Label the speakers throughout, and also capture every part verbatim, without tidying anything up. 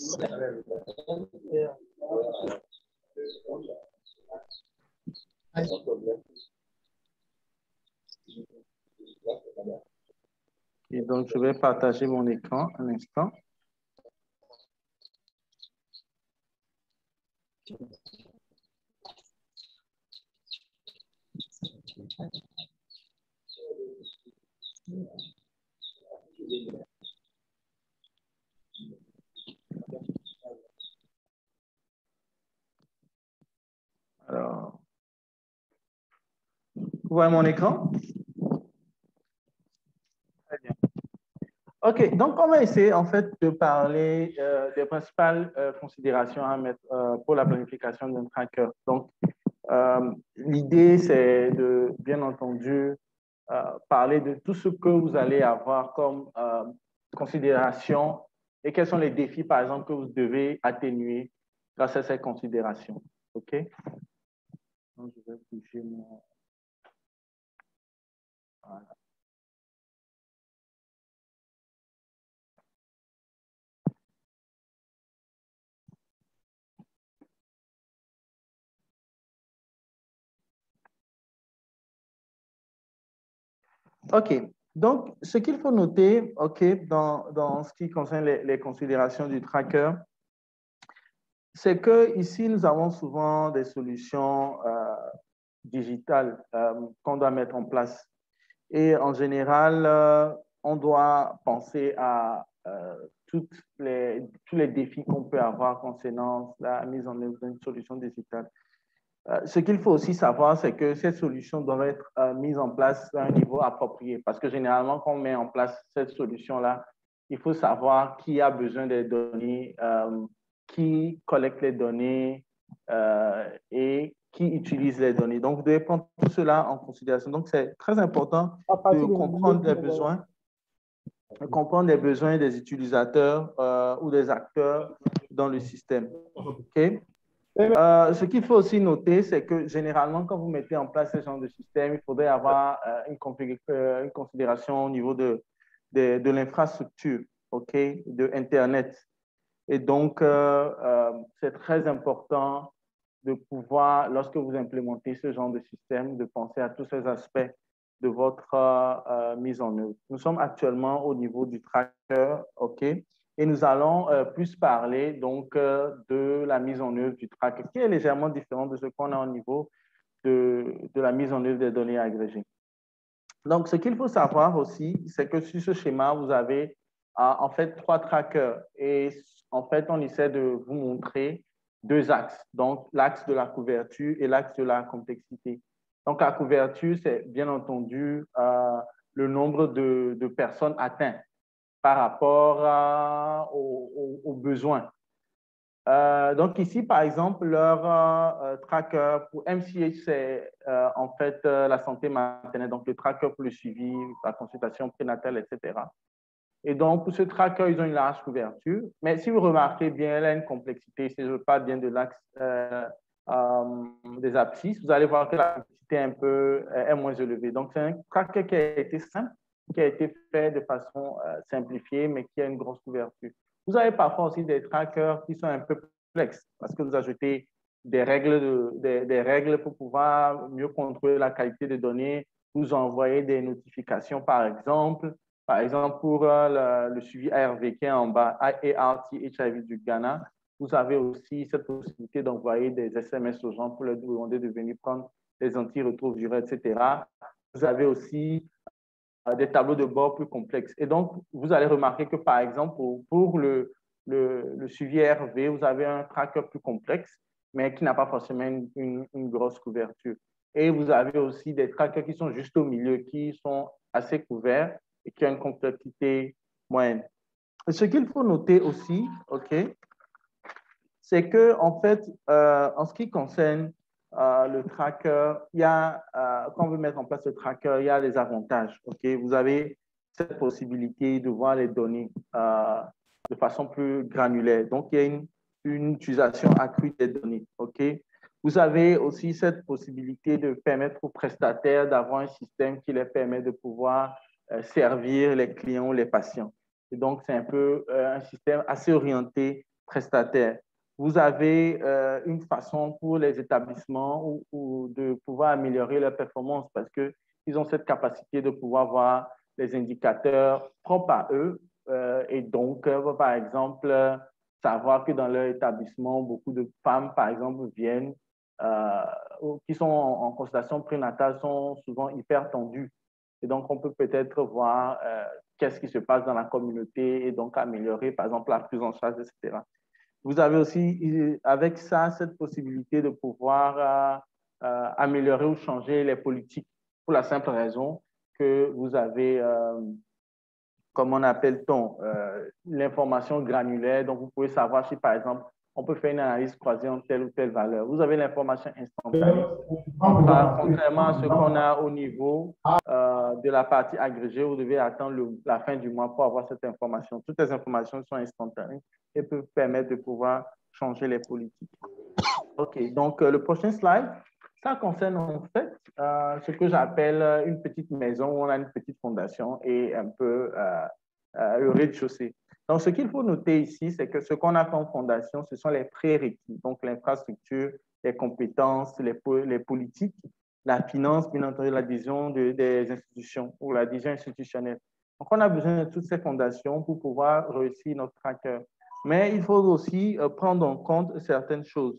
Speaker 1: Et donc, je vais partager mon écran un instant. Alors, vous voyez mon écran? Très bien. OK, donc on va essayer en fait de parler euh, des principales euh, considérations à mettre euh, pour la planification d'un tracker. Donc, euh, l'idée, c'est de, bien entendu, euh, parler de tout ce que vous allez avoir comme euh, considération et quels sont les défis, par exemple, que vous devez atténuer grâce à ces considérations. OK? Donc, je vais bouger mon... Voilà. OK. Donc, ce qu'il faut noter, OK, dans, dans ce qui concerne les, les considérations du tracker, c'est que ici, nous avons souvent des solutions euh, digitales euh, qu'on doit mettre en place. Et en général, euh, on doit penser à euh, toutes les, tous les défis qu'on peut avoir concernant la mise en œuvre d'une solution digitale. Euh, ce qu'il faut aussi savoir, c'est que cette solution doit être euh, mise en place à un niveau approprié. Parce que généralement, quand on met en place cette solution-là, il faut savoir qui a besoin des données, euh, qui collecte les données euh, et qui utilise les données. Donc, vous devez prendre tout cela en considération. Donc, c'est très important de comprendre les besoins, de comprendre les besoins des utilisateurs euh, ou des acteurs dans le système. OK? Euh, ce qu'il faut aussi noter, c'est que généralement, quand vous mettez en place ce genre de système, il faudrait avoir euh, une, euh, une considération au niveau de, de, de l'infrastructure, OK, de Internet. Et donc, euh, euh, c'est très important de pouvoir, lorsque vous implémentez ce genre de système, de penser à tous ces aspects de votre euh, mise en œuvre. Nous sommes actuellement au niveau du tracker, OK, et nous allons euh, plus parler donc euh, de la mise en œuvre du tracker, qui est légèrement différent de ce qu'on a au niveau de, de la mise en œuvre des données agrégées. Donc, ce qu'il faut savoir aussi, c'est que sur ce schéma, vous avez euh, en fait trois trackers. Et en fait, on essaie de vous montrer deux axes. Donc, l'axe de la couverture et l'axe de la complexité. Donc, la couverture, c'est bien entendu euh, le nombre de, de personnes atteintes par rapport à, aux, aux, aux besoins. Euh, donc ici, par exemple, leur euh, tracker pour M C H, c'est euh, en fait euh, la santé maternelle, donc le tracker pour le suivi, la consultation prénatale, et cetera. Et donc, pour ce tracker, ils ont une large couverture. Mais si vous remarquez bien, elle a une complexité. Si je parle bien de l'axe euh, euh, des abscisses, vous allez voir que la complexité est un peu est moins élevée. Donc, c'est un tracker qui a été simple, qui a été fait de façon euh, simplifiée, mais qui a une grosse couverture. Vous avez parfois aussi des trackers qui sont un peu complexes parce que vous ajoutez des règles, de, des, des règles pour pouvoir mieux contrôler la qualité des données. Vous envoyez des notifications, par exemple. Par exemple, pour euh, le, le suivi A R V qui est en bas, A R T H I V du Ghana, vous avez aussi cette possibilité d'envoyer des S M S aux gens pour leur demander de venir prendre des antirétroviraux, et cetera. Vous avez aussi euh, des tableaux de bord plus complexes. Et donc, vous allez remarquer que, par exemple, pour, pour le, le, le suivi A R V, vous avez un tracker plus complexe, mais qui n'a pas forcément une, une, une grosse couverture. Et vous avez aussi des trackers qui sont juste au milieu, qui sont assez couverts et qui ont une complexité moyenne. Et ce qu'il faut noter aussi, OK, c'est que en fait, euh, en ce qui concerne euh, le tracker, il y a, euh, quand on veut mettre en place le tracker, il y a des avantages. OK, vous avez cette possibilité de voir les données euh, de façon plus granulaire. Donc, il y a une, une utilisation accrue des données. OK, vous avez aussi cette possibilité de permettre aux prestataires d'avoir un système qui les permet de pouvoir euh, servir les clients ou les patients. Et donc, c'est un peu euh, un système assez orienté prestataires. Vous avez euh, une façon pour les établissements ou, ou de pouvoir améliorer leur performance parce qu'ils ont cette capacité de pouvoir voir les indicateurs propres à eux euh, et donc, euh, par exemple, savoir que dans leur établissement, beaucoup de femmes, par exemple, viennent euh, qui sont en, en consultation prénatale sont souvent hyper tendues. Et donc, on peut peut-être voir euh, qu'est-ce qui se passe dans la communauté et donc améliorer, par exemple, la prise en charge, et cetera. Vous avez aussi, avec ça, cette possibilité de pouvoir euh, euh, améliorer ou changer les politiques pour la simple raison que vous avez, euh, comment appelle-t-on, euh, l'information granulaire. Donc, vous pouvez savoir si, par exemple, on peut faire une analyse croisée en telle ou telle valeur. Vous avez l'information instantanée. Contrairement à ce qu'on a au niveau euh, de la partie agrégée, vous devez attendre le, la fin du mois pour avoir cette information. Toutes les informations sont instantanées et peuvent permettre de pouvoir changer les politiques. OK, donc euh, le prochain slide, ça concerne en fait euh, ce que j'appelle une petite maison où on a une petite fondation et un peu euh, euh, le rez-de-chaussée. Donc, ce qu'il faut noter ici, c'est que ce qu'on a comme fondation, ce sont les prérequis, donc l'infrastructure, les compétences, les, les politiques, la finance, bien entendu, l'adhésion de, des institutions ou l'adhésion institutionnelle. Donc, on a besoin de toutes ces fondations pour pouvoir réussir notre tracker. Mais il faut aussi euh, prendre en compte certaines choses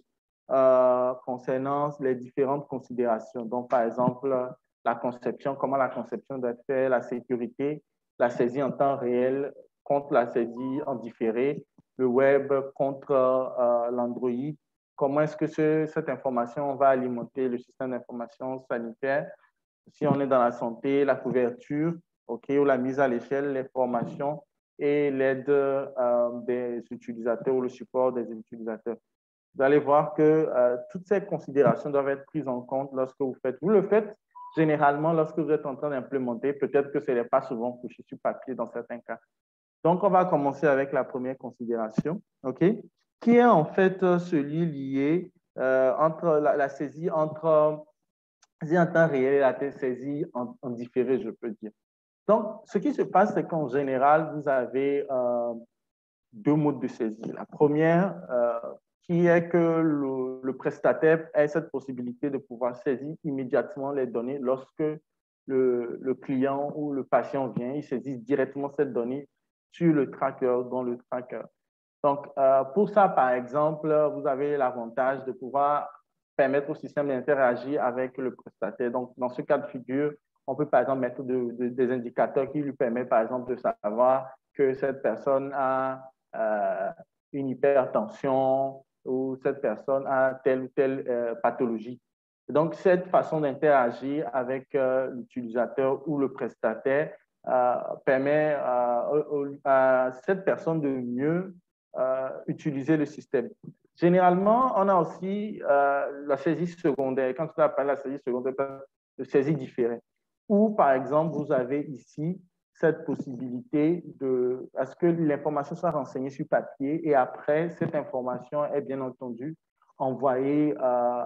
Speaker 1: euh, concernant les différentes considérations. Donc, par exemple, la conception, comment la conception doit être faite, la sécurité, la saisie en temps réel contre la saisie en différé, le web contre euh, l'Android. Comment est-ce que ce, cette information va alimenter le système d'information sanitaire? Si on est dans la santé, la couverture, okay, ou la mise à l'échelle, les formations et l'aide euh, des utilisateurs ou le support des utilisateurs. Vous allez voir que euh, toutes ces considérations doivent être prises en compte lorsque vous faites. Vous le faites généralement lorsque vous êtes en train d'implémenter. Peut-être que ce n'est pas souvent couché sur papier dans certains cas. Donc, on va commencer avec la première considération, OK, qui est en fait celui lié euh, entre la, la saisie entre saisie en temps réel et la saisie en, en différé, je peux dire. Donc, ce qui se passe, c'est qu'en général, vous avez euh, deux modes de saisie. La première, euh, qui est que le, le prestataire ait cette possibilité de pouvoir saisir immédiatement les données lorsque le, le client ou le patient vient, il saisit directement cette donnée sur le tracker, dans le tracker. Donc, euh, pour ça, par exemple, vous avez l'avantage de pouvoir permettre au système d'interagir avec le prestataire. Donc, dans ce cas de figure, on peut, par exemple, mettre de, de, des indicateurs qui lui permettent, par exemple, de savoir que cette personne a euh, une hypertension ou cette personne a telle ou telle euh, pathologie. Donc, cette façon d'interagir avec euh, l'utilisateur ou le prestataire euh, permet euh, à cette personne de mieux euh, utiliser le système. Généralement, on a aussi euh, la saisie secondaire. Quand on appelle la saisie secondaire, de saisie différée. Ou, par exemple, vous avez ici cette possibilité de, à ce que l'information soit renseignée sur papier et après, cette information est bien entendu envoyée euh,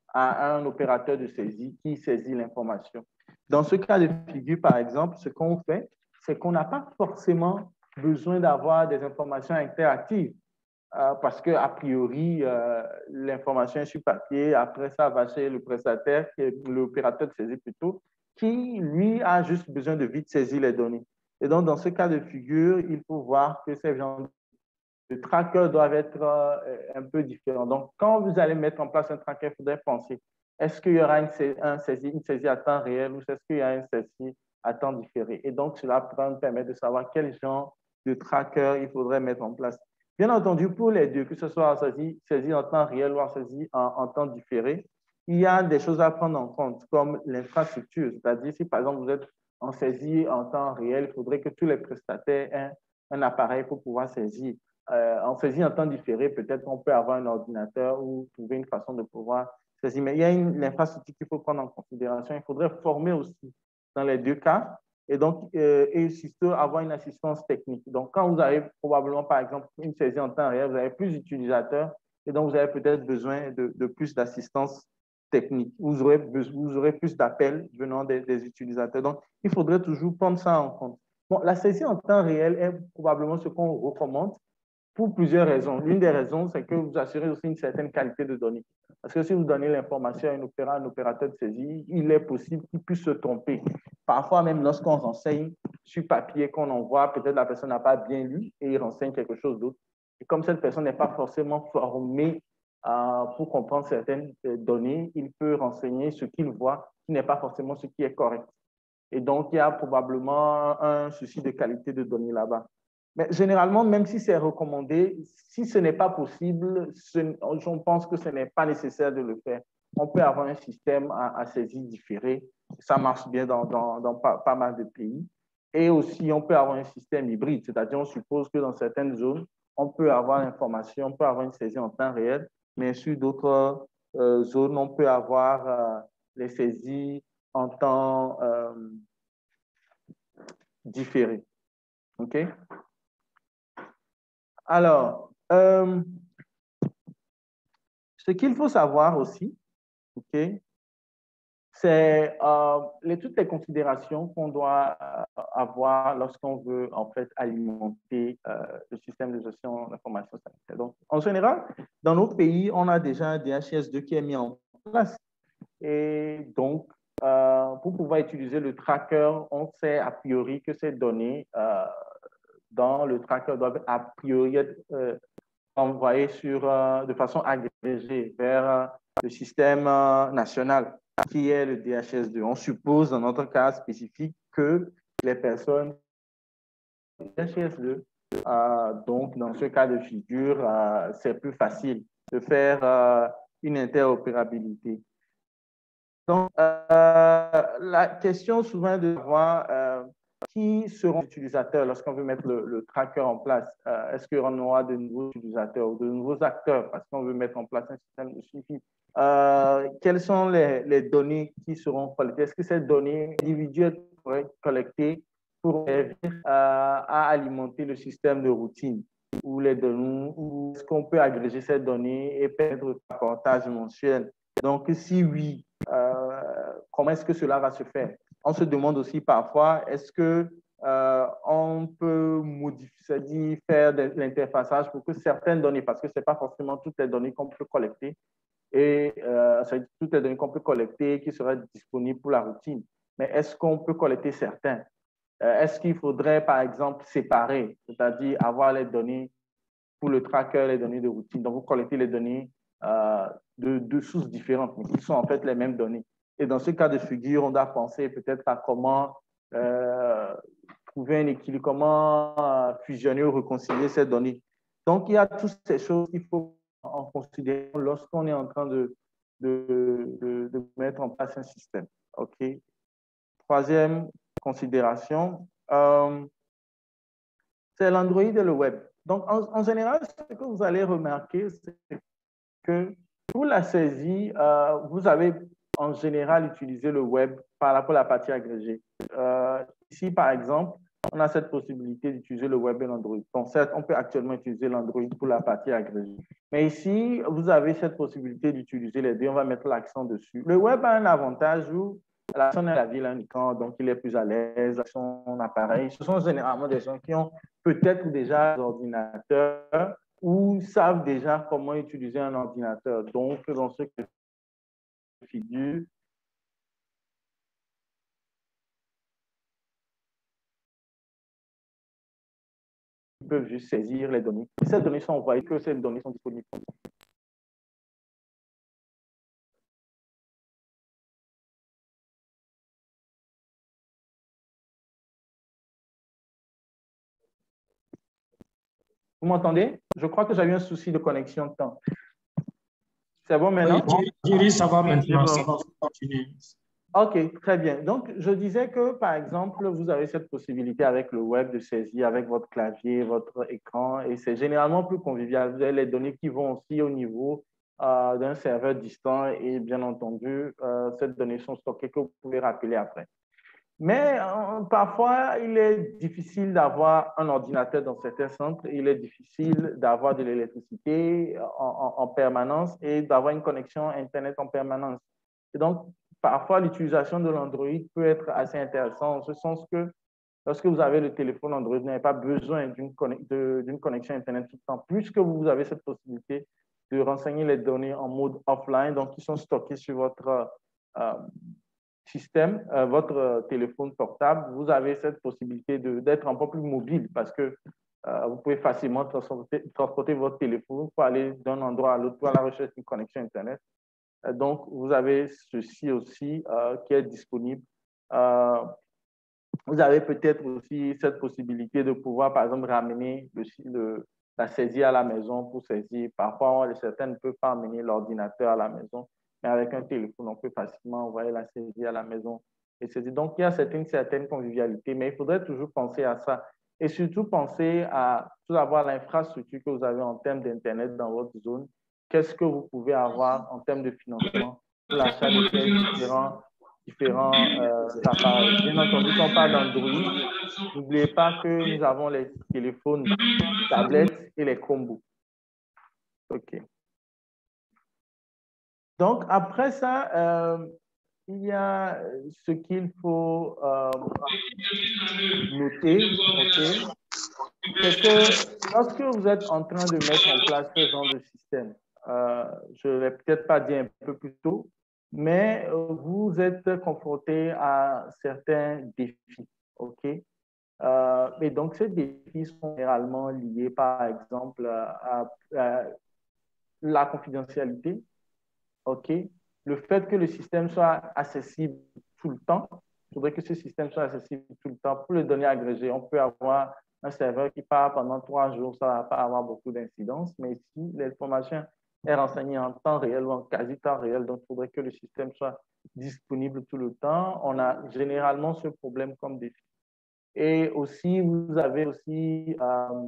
Speaker 1: à un opérateur de saisie qui saisit l'information. Dans ce cas de figure, par exemple, ce qu'on fait, c'est qu'on n'a pas forcément besoin d'avoir des informations interactives euh, parce qu'a priori, euh, l'information est sur papier, après ça va chez le prestataire, qui est l'opérateur de saisie plutôt, qui, lui, a juste besoin de vite saisir les données. Et donc, dans ce cas de figure, il faut voir que ces genres de trackers doivent être euh, un peu différents. Donc, quand vous allez mettre en place un tracker, il faudrait penser, est-ce qu'il y aura une, un saisie, une saisie à temps réel ou est-ce qu'il y a une saisie à temps différé? Et donc, cela pourra nous permettre de savoir quel genre de tracker il faudrait mettre en place. Bien entendu, pour les deux, que ce soit en saisie, saisie en temps réel ou en saisie en, en temps différé, il y a des choses à prendre en compte, comme l'infrastructure. C'est-à-dire, si par exemple vous êtes en saisie en temps réel, il faudrait que tous les prestataires aient un appareil pour pouvoir saisir. Euh, en saisie en temps différé, peut-être qu'on peut avoir un ordinateur ou trouver une façon de pouvoir saisir. Mais il y a une infrastructure qu'il faut prendre en considération. Il faudrait former aussi dans les deux cas et donc euh, et surtout avoir une assistance technique. Donc, quand vous avez probablement, par exemple, une saisie en temps réel, vous avez plus d'utilisateurs et donc vous avez peut-être besoin de, de plus d'assistance technique. Vous aurez, vous aurez plus d'appels venant des, des utilisateurs. Donc, il faudrait toujours prendre ça en compte. Bon, la saisie en temps réel est probablement ce qu'on recommande pour plusieurs raisons. L'une des raisons, c'est que vous assurez aussi une certaine qualité de données. Parce que si vous donnez l'information à un, opéra, un opérateur de saisie, il est possible qu'il puisse se tromper. Parfois, même lorsqu'on renseigne sur papier qu'on envoie, peut-être la personne n'a pas bien lu et il renseigne quelque chose d'autre. Et comme cette personne n'est pas forcément formée euh, pour comprendre certaines données, il peut renseigner ce qu'il voit, qui n'est pas forcément ce qui est correct. Et donc, il y a probablement un souci de qualité de données là-bas. Mais généralement, même si c'est recommandé, si ce n'est pas possible, ce, je pense que ce n'est pas nécessaire de le faire. On peut avoir un système à, à saisie différée. Ça marche bien dans, dans, dans pas, pas mal de pays. Et aussi, on peut avoir un système hybride, c'est-à-dire on suppose que dans certaines zones, on peut avoir l'information, on peut avoir une saisie en temps réel, mais sur d'autres euh, zones, on peut avoir euh, les saisies en temps euh, différé. OK? Alors, euh, ce qu'il faut savoir aussi, OK, c'est euh, les, toutes les considérations qu'on doit euh, avoir lorsqu'on veut en fait alimenter euh, le système de gestion d'information sanitaire. Donc, en général, dans nos pays, on a déjà un D H S deux qui est mis en place. Et donc, euh, pour pouvoir utiliser le tracker, on sait a priori que ces données euh, dans le tracker doivent a priori être euh, envoyées sur, euh, de façon agrégée vers euh, le système euh, national qui est le D H S deux. On suppose dans notre cas spécifique que les personnes D H S deux, euh, donc dans ce cas de figure, euh, c'est plus facile de faire euh, une interopérabilité. Donc, euh, la question souvent de savoir euh, qui seront les utilisateurs lorsqu'on veut mettre le, le tracker en place. Euh, Est-ce qu'il y aura de nouveaux utilisateurs ou de nouveaux acteurs parce qu'on veut mettre en place un système de suivi? Euh, quelles sont les, les données qui seront collectées? Est-ce que ces données individuelles pourraient être collectées pour servir euh, à alimenter le système de routine ou les données, ou est-ce qu'on peut agréger ces données et perdre le rapportage mensuel? Donc, si oui, euh, comment est-ce que cela va se faire? On se demande aussi parfois, est-ce que euh, on peut modifier, c'est-à-dire faire de l'interfaçage pour que certaines données, parce que ce n'est pas forcément toutes les données qu'on peut collecter, et euh, c'est toutes les données qu'on peut collecter qui seraient disponibles pour la routine. Mais est-ce qu'on peut collecter certains? Euh, est-ce qu'il faudrait, par exemple, séparer, c'est-à-dire avoir les données pour le tracker, les données de routine? Donc, vous collectez les données euh, de, de sources différentes, mais qui sont en fait les mêmes données. Et dans ce cas de figure, on doit penser peut-être à comment euh, trouver un équilibre, comment euh, fusionner ou réconcilier ces données. Donc, il y a toutes ces choses qu'il faut en considérer lorsqu'on est en train de, de, de, de mettre en place un système. OK? Troisième considération, euh, c'est l'Android et le web. Donc, en, en, général, ce que vous allez remarquer, c'est que pour la saisie, euh, vous avez en général utilisé le web pour la partie agrégée. Euh, ici, par exemple, on a cette possibilité d'utiliser le web et l'Android. Bon, certes, on peut actuellement utiliser l'Android pour la partie agrégée. Mais ici, vous avez cette possibilité d'utiliser les deux. On va mettre l'accent dessus. Le web a un avantage où la personne est à la ville, un écran, donc il est plus à l'aise avec son appareil. Ce sont généralement des gens qui ont peut-être déjà des ordinateurs ou savent déjà comment utiliser un ordinateur. Donc, dans ce cas de figure, ils peuvent juste saisir les données. Et ces données sont envoyées, que ces données sont disponibles. Vous m'entendez? Je crois que j'avais un souci de connexion de temps. C'est bon maintenant?
Speaker 2: Oui, Jerry, ça va maintenant, ça va continuer.
Speaker 1: OK, très bien. Donc, je disais que, par exemple, vous avez cette possibilité avec le web de saisir avec votre clavier, votre écran, et c'est généralement plus convivial. Vous avez les données qui vont aussi au niveau euh, d'un serveur distant, et bien entendu, euh, ces données sont stockées que vous pouvez rappeler après. Mais euh, parfois, il est difficile d'avoir un ordinateur dans certains centres, il est difficile d'avoir de l'électricité en, en, en permanence et d'avoir une connexion Internet en permanence. Et donc, parfois, l'utilisation de l'Android peut être assez intéressante en ce sens que Lorsque vous avez le téléphone Android, vous n'avez pas besoin d'une connexion Internet tout le temps, puisque vous avez cette possibilité de renseigner les données en mode offline, donc qui sont stockées sur votre euh, système, euh, votre euh, téléphone portable. Vous avez cette possibilité d'être un peu plus mobile parce que euh, vous pouvez facilement transporter, transporter votre téléphone pour aller d'un endroit à l'autre pour à la recherche d'une connexion Internet. Euh, donc, vous avez ceci aussi euh, qui est disponible. Euh, vous avez peut-être aussi cette possibilité de pouvoir, par exemple, ramener le, le, la saisie à la maison pour saisir. Parfois, certains ne peuvent pas amener l'ordinateur à la maison, mais avec un téléphone, on peut facilement envoyer la saisie à la maison et saisir. Donc, il y a certaines, certaines convivialité, mais il faudrait toujours penser à ça. Et surtout, penser à tout d'abord l'infrastructure que vous avez en termes d'Internet dans votre zone. Qu'est-ce que vous pouvez avoir en termes de financement pour l'achat de ces différents différents euh, appareils. Bien entendu, quand on parle d'Android, n'oubliez pas que nous avons les téléphones, tablettes et les Chromebooks. OK. Donc, après ça, euh, il y a ce qu'il faut euh, noter, OK, c'est que lorsque vous êtes en train de mettre en place ce genre de système, euh, je ne l'ai peut-être pas dit un peu plus tôt, mais vous êtes confronté à certains défis, OK? Euh, et donc, ces défis sont généralement liés, par exemple, à, à la confidentialité, OK? Le fait que le système soit accessible tout le temps. Il faudrait que ce système soit accessible tout le temps. Pour les données agrégées, on peut avoir un serveur qui part pendant trois jours, ça ne va pas avoir beaucoup d'incidence, mais si l'information est renseignée en temps réel ou en quasi-temps réel, donc il faudrait que le système soit disponible tout le temps. On a généralement ce problème comme défi. Et aussi, vous avez aussi, euh,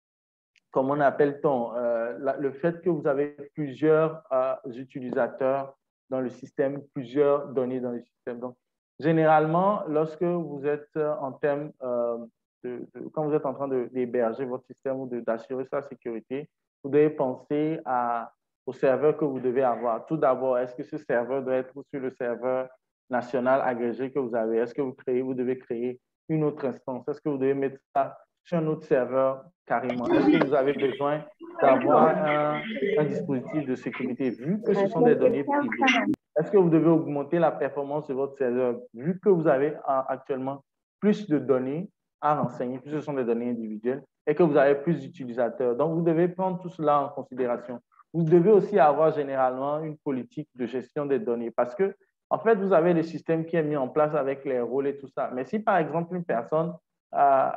Speaker 1: comment appelle-t-on, euh, le fait que vous avez plusieurs euh, utilisateurs dans le système, plusieurs données dans le système. Donc, généralement, lorsque vous êtes en termes, euh, de, de, quand vous êtes en train d'héberger votre système ou d'assurer sa sécurité, vous devez penser à, au serveur que vous devez avoir. Tout d'abord, est-ce que ce serveur doit être sur le serveur national agrégé que vous avez? Est-ce que vous, créez, vous devez créer une autre instance? Est-ce que vous devez mettre ça sur un autre serveur carrément? Est-ce que vous avez besoin d'avoir un, un dispositif de sécurité vu que ce sont des données privées? Est-ce que vous devez augmenter la performance de votre serveur vu que vous avez actuellement plus de données à renseigner, puisque ce sont des données individuelles et que vous avez plus d'utilisateurs? Donc, vous devez prendre tout cela en considération. Vous devez aussi avoir généralement une politique de gestion des données parce que, en fait, vous avez le système qui est mis en place avec les rôles et tout ça. Mais si, par exemple, une personne euh,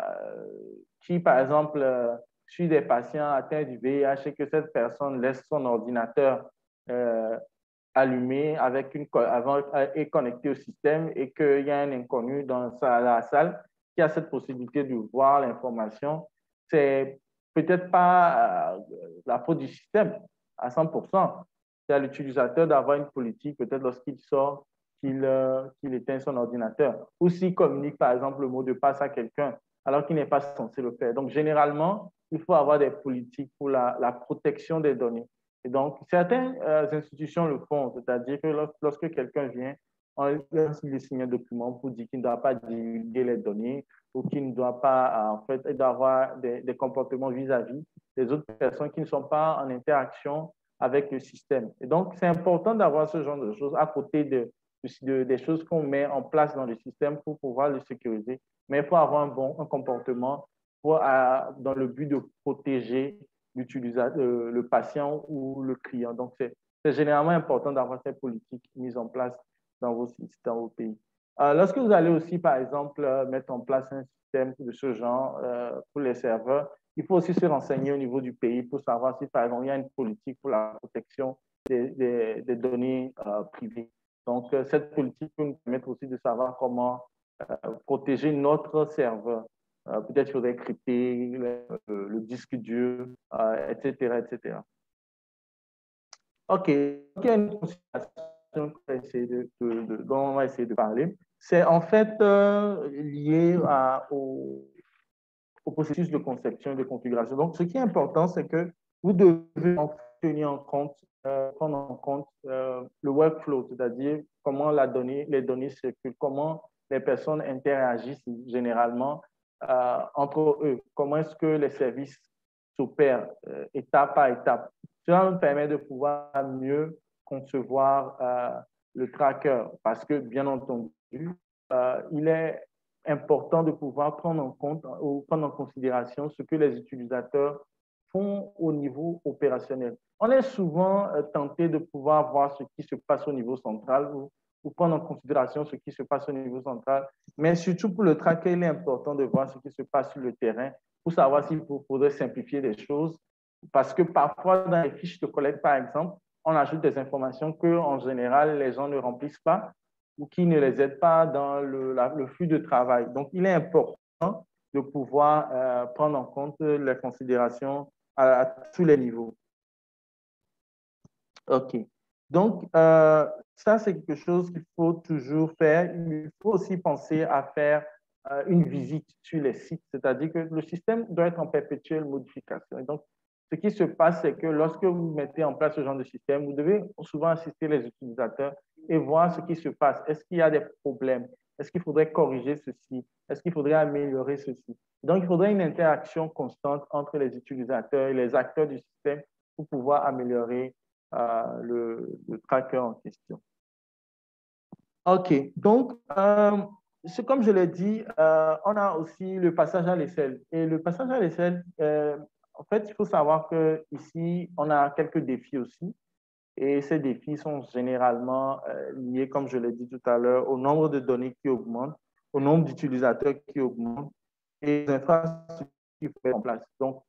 Speaker 1: qui, par exemple, euh, suit des patients atteints du V I H et que cette personne laisse son ordinateur euh, allumé avec une, avant, et connecté au système et qu'il y a un inconnu dans sa, la salle qui a cette possibilité de voir l'information, c'est peut-être pas euh, la faute du système à cent pour cent. C'est à l'utilisateur d'avoir une politique, peut-être lorsqu'il sort, qu'il euh, qu'il éteint son ordinateur. Ou s'il communique, par exemple, le mot de passe à quelqu'un alors qu'il n'est pas censé le faire. Donc, généralement, il faut avoir des politiques pour la, la protection des données. Et donc, certaines euh, institutions le font, c'est-à-dire que lorsque quelqu'un vient, on lui signe un document pour dire qu'il ne doit pas divulguer les données ou qu'il ne doit pas, en fait, avoir des, des comportements vis-à-vis des autres personnes qui ne sont pas en interaction avec le système. Et donc, c'est important d'avoir ce genre de choses à côté de, de, des choses qu'on met en place dans le système pour pouvoir le sécuriser. Mais il faut avoir un bon un comportement pour, à, dans le but de protéger l'utilisateur, euh, le patient ou le client. Donc, c'est généralement important d'avoir ces politiques mises en place dans vos, dans vos pays. Euh, lorsque vous allez aussi, par exemple, euh, mettre en place un système de ce genre euh, pour les serveurs, il faut aussi se renseigner au niveau du pays pour savoir si, par exemple, il y a une politique pour la protection des, des, des données euh, privées. Donc, euh, cette politique peut nous permettre aussi de savoir comment euh, protéger notre serveur. Euh, peut-être qu'il faudrait crypter le, le, le disque dur, euh, et cetera, et cetera. OK. Il y a une considération qu'on va essayer de, de, de, dont on va essayer de parler. C'est en fait euh, lié à, au, au processus de conception et de configuration. Donc, ce qui est important, c'est que vous devez en tenir en compte, euh, prendre en compte euh, le workflow, c'est-à-dire comment la donnée, les données circulent, comment les personnes interagissent généralement euh, entre eux. Comment est-ce que les services s'opèrent euh, étape par étape. Cela nous permet de pouvoir mieux concevoir euh, le tracker parce que, bien entendu, euh, il est important de pouvoir prendre en compte ou prendre en considération ce que les utilisateurs font au niveau opérationnel. On est souvent euh, tenté de pouvoir voir ce qui se passe au niveau central ou, ou prendre en considération ce qui se passe au niveau central, mais surtout pour le tracker, il est important de voir ce qui se passe sur le terrain pour savoir s'il faudrait simplifier les choses. Parce que parfois, dans les fiches de collecte, par exemple, on ajoute des informations qu'en général, les gens ne remplissent pas ou qui ne les aident pas dans le, la, le flux de travail. Donc, il est important de pouvoir euh, prendre en compte les considérations à, à tous les niveaux. OK. Donc, euh, ça, c'est quelque chose qu'il faut toujours faire. Il faut aussi penser à faire euh, une visite sur les sites, c'est-à-dire que le système doit être en perpétuelle modification. Et donc, ce qui se passe, c'est que lorsque vous mettez en place ce genre de système, vous devez souvent assister les utilisateurs et voir ce qui se passe. Est-ce qu'il y a des problèmes? Est-ce qu'il faudrait corriger ceci? Est-ce qu'il faudrait améliorer ceci? Donc, il faudrait une interaction constante entre les utilisateurs et les acteurs du système pour pouvoir améliorer euh, le, le tracker en question. OK. Donc, euh, c'est comme je l'ai dit, euh, on a aussi le passage à l'échelle. Et le passage à l'échelle, euh, en fait, il faut savoir qu'ici, on a quelques défis aussi. Et ces défis sont généralement euh, liés, comme je l'ai dit tout à l'heure, au nombre de données qui augmente, au nombre d'utilisateurs qui augmente et les infrastructures qui sont mises en place. Donc,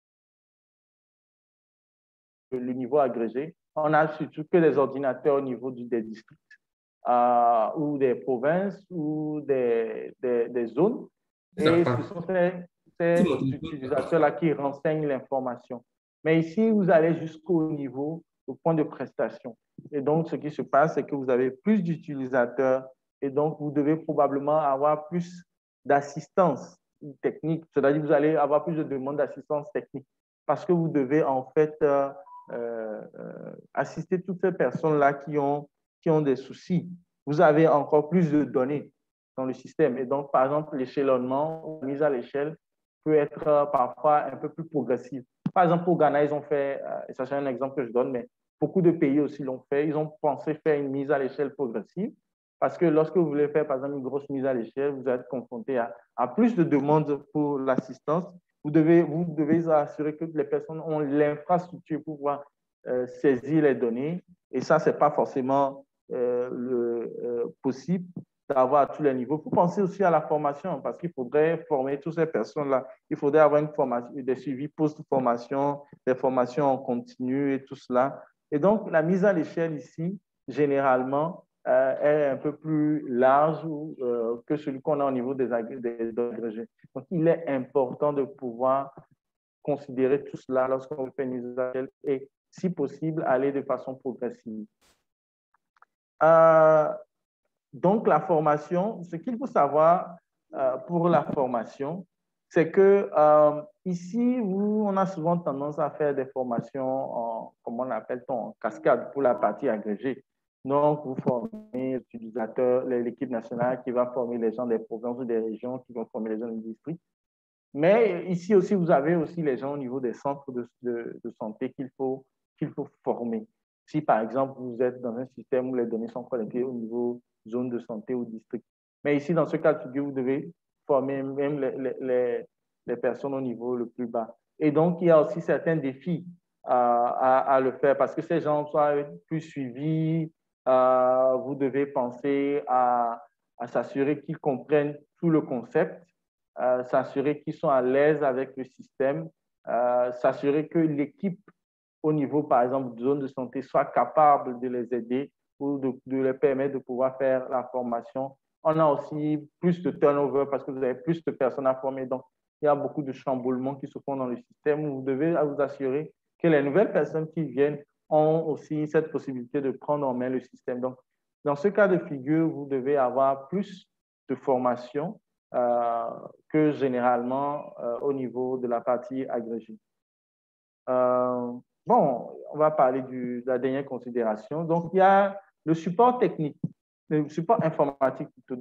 Speaker 1: le niveau agrégé, on a surtout que des ordinateurs au niveau du, des districts euh, ou des provinces ou des, des, des zones. Et ce sont ces, ces utilisateurs-là qui renseignent l'information. Mais ici, vous allez jusqu'au niveau, au point de prestation. Et donc, ce qui se passe, c'est que vous avez plus d'utilisateurs et donc vous devez probablement avoir plus d'assistance technique. C'est-à-dire que vous allez avoir plus de demandes d'assistance technique parce que vous devez en fait euh, euh, assister toutes ces personnes-là qui ont, qui ont des soucis. Vous avez encore plus de données dans le système. Et donc, par exemple, l'échelonnement, la mise à l'échelle peut être euh, parfois un peu plus progressive. Par exemple, au Ghana, ils ont fait, euh, et ça c'est un exemple que je donne, mais beaucoup de pays aussi l'ont fait, ils ont pensé faire une mise à l'échelle progressive parce que lorsque vous voulez faire, par exemple, une grosse mise à l'échelle, vous êtes confronté à, à plus de demandes pour l'assistance. Vous devez, vous devez assurer que les personnes ont l'infrastructure pour pouvoir euh, saisir les données. Et ça, ce n'est pas forcément euh, le, euh, possible d'avoir à tous les niveaux. Il faut penser aussi à la formation parce qu'il faudrait former toutes ces personnes-là. Il faudrait avoir une formation, des suivis post-formation, des formations en continu et tout cela. Et donc, la mise à l'échelle ici, généralement, euh, est un peu plus large euh, que celui qu'on a au niveau des agrégés. Donc, il est important de pouvoir considérer tout cela lorsqu'on fait une mise à l'échelle et, si possible, aller de façon progressive. Euh, donc, la formation, ce qu'il faut savoir euh, pour la formation, c'est que euh, ici, où on a souvent tendance à faire des formations en, comment on appelle en cascade pour la partie agrégée. Donc, vous formez l'utilisateur, l'équipe nationale qui va former les gens des provinces ou des régions, qui vont former les gens des districts. Mais ici aussi, vous avez aussi les gens au niveau des centres de, de, de santé qu'il faut, qu'il faut former. Si, par exemple, vous êtes dans un système où les données sont collectées au niveau zone de santé ou district. Mais ici, dans ce cas de figure, vous devez former même les, les, les personnes au niveau le plus bas. Et donc, il y a aussi certains défis à, à, à le faire parce que ces gens soient plus suivis. Euh, vous devez penser à, à s'assurer qu'ils comprennent tout le concept. Euh, s'assurer qu'ils sont à l'aise avec le système, euh, s'assurer que l'équipe au niveau, par exemple, de zone de santé soit capable de les aider ou de, de les permettre de pouvoir faire la formation. On a aussi plus de turnover parce que vous avez plus de personnes à former. Donc, il y a beaucoup de chamboulements qui se font dans le système. Vous devez vous assurer que les nouvelles personnes qui viennent ont aussi cette possibilité de prendre en main le système. Donc, dans ce cas de figure, vous devez avoir plus de formation Euh, que généralement euh, au niveau de la partie agrégée. Euh, bon, on va parler du, de la dernière considération. Donc, il y a le support technique, le support informatique plutôt. Donc,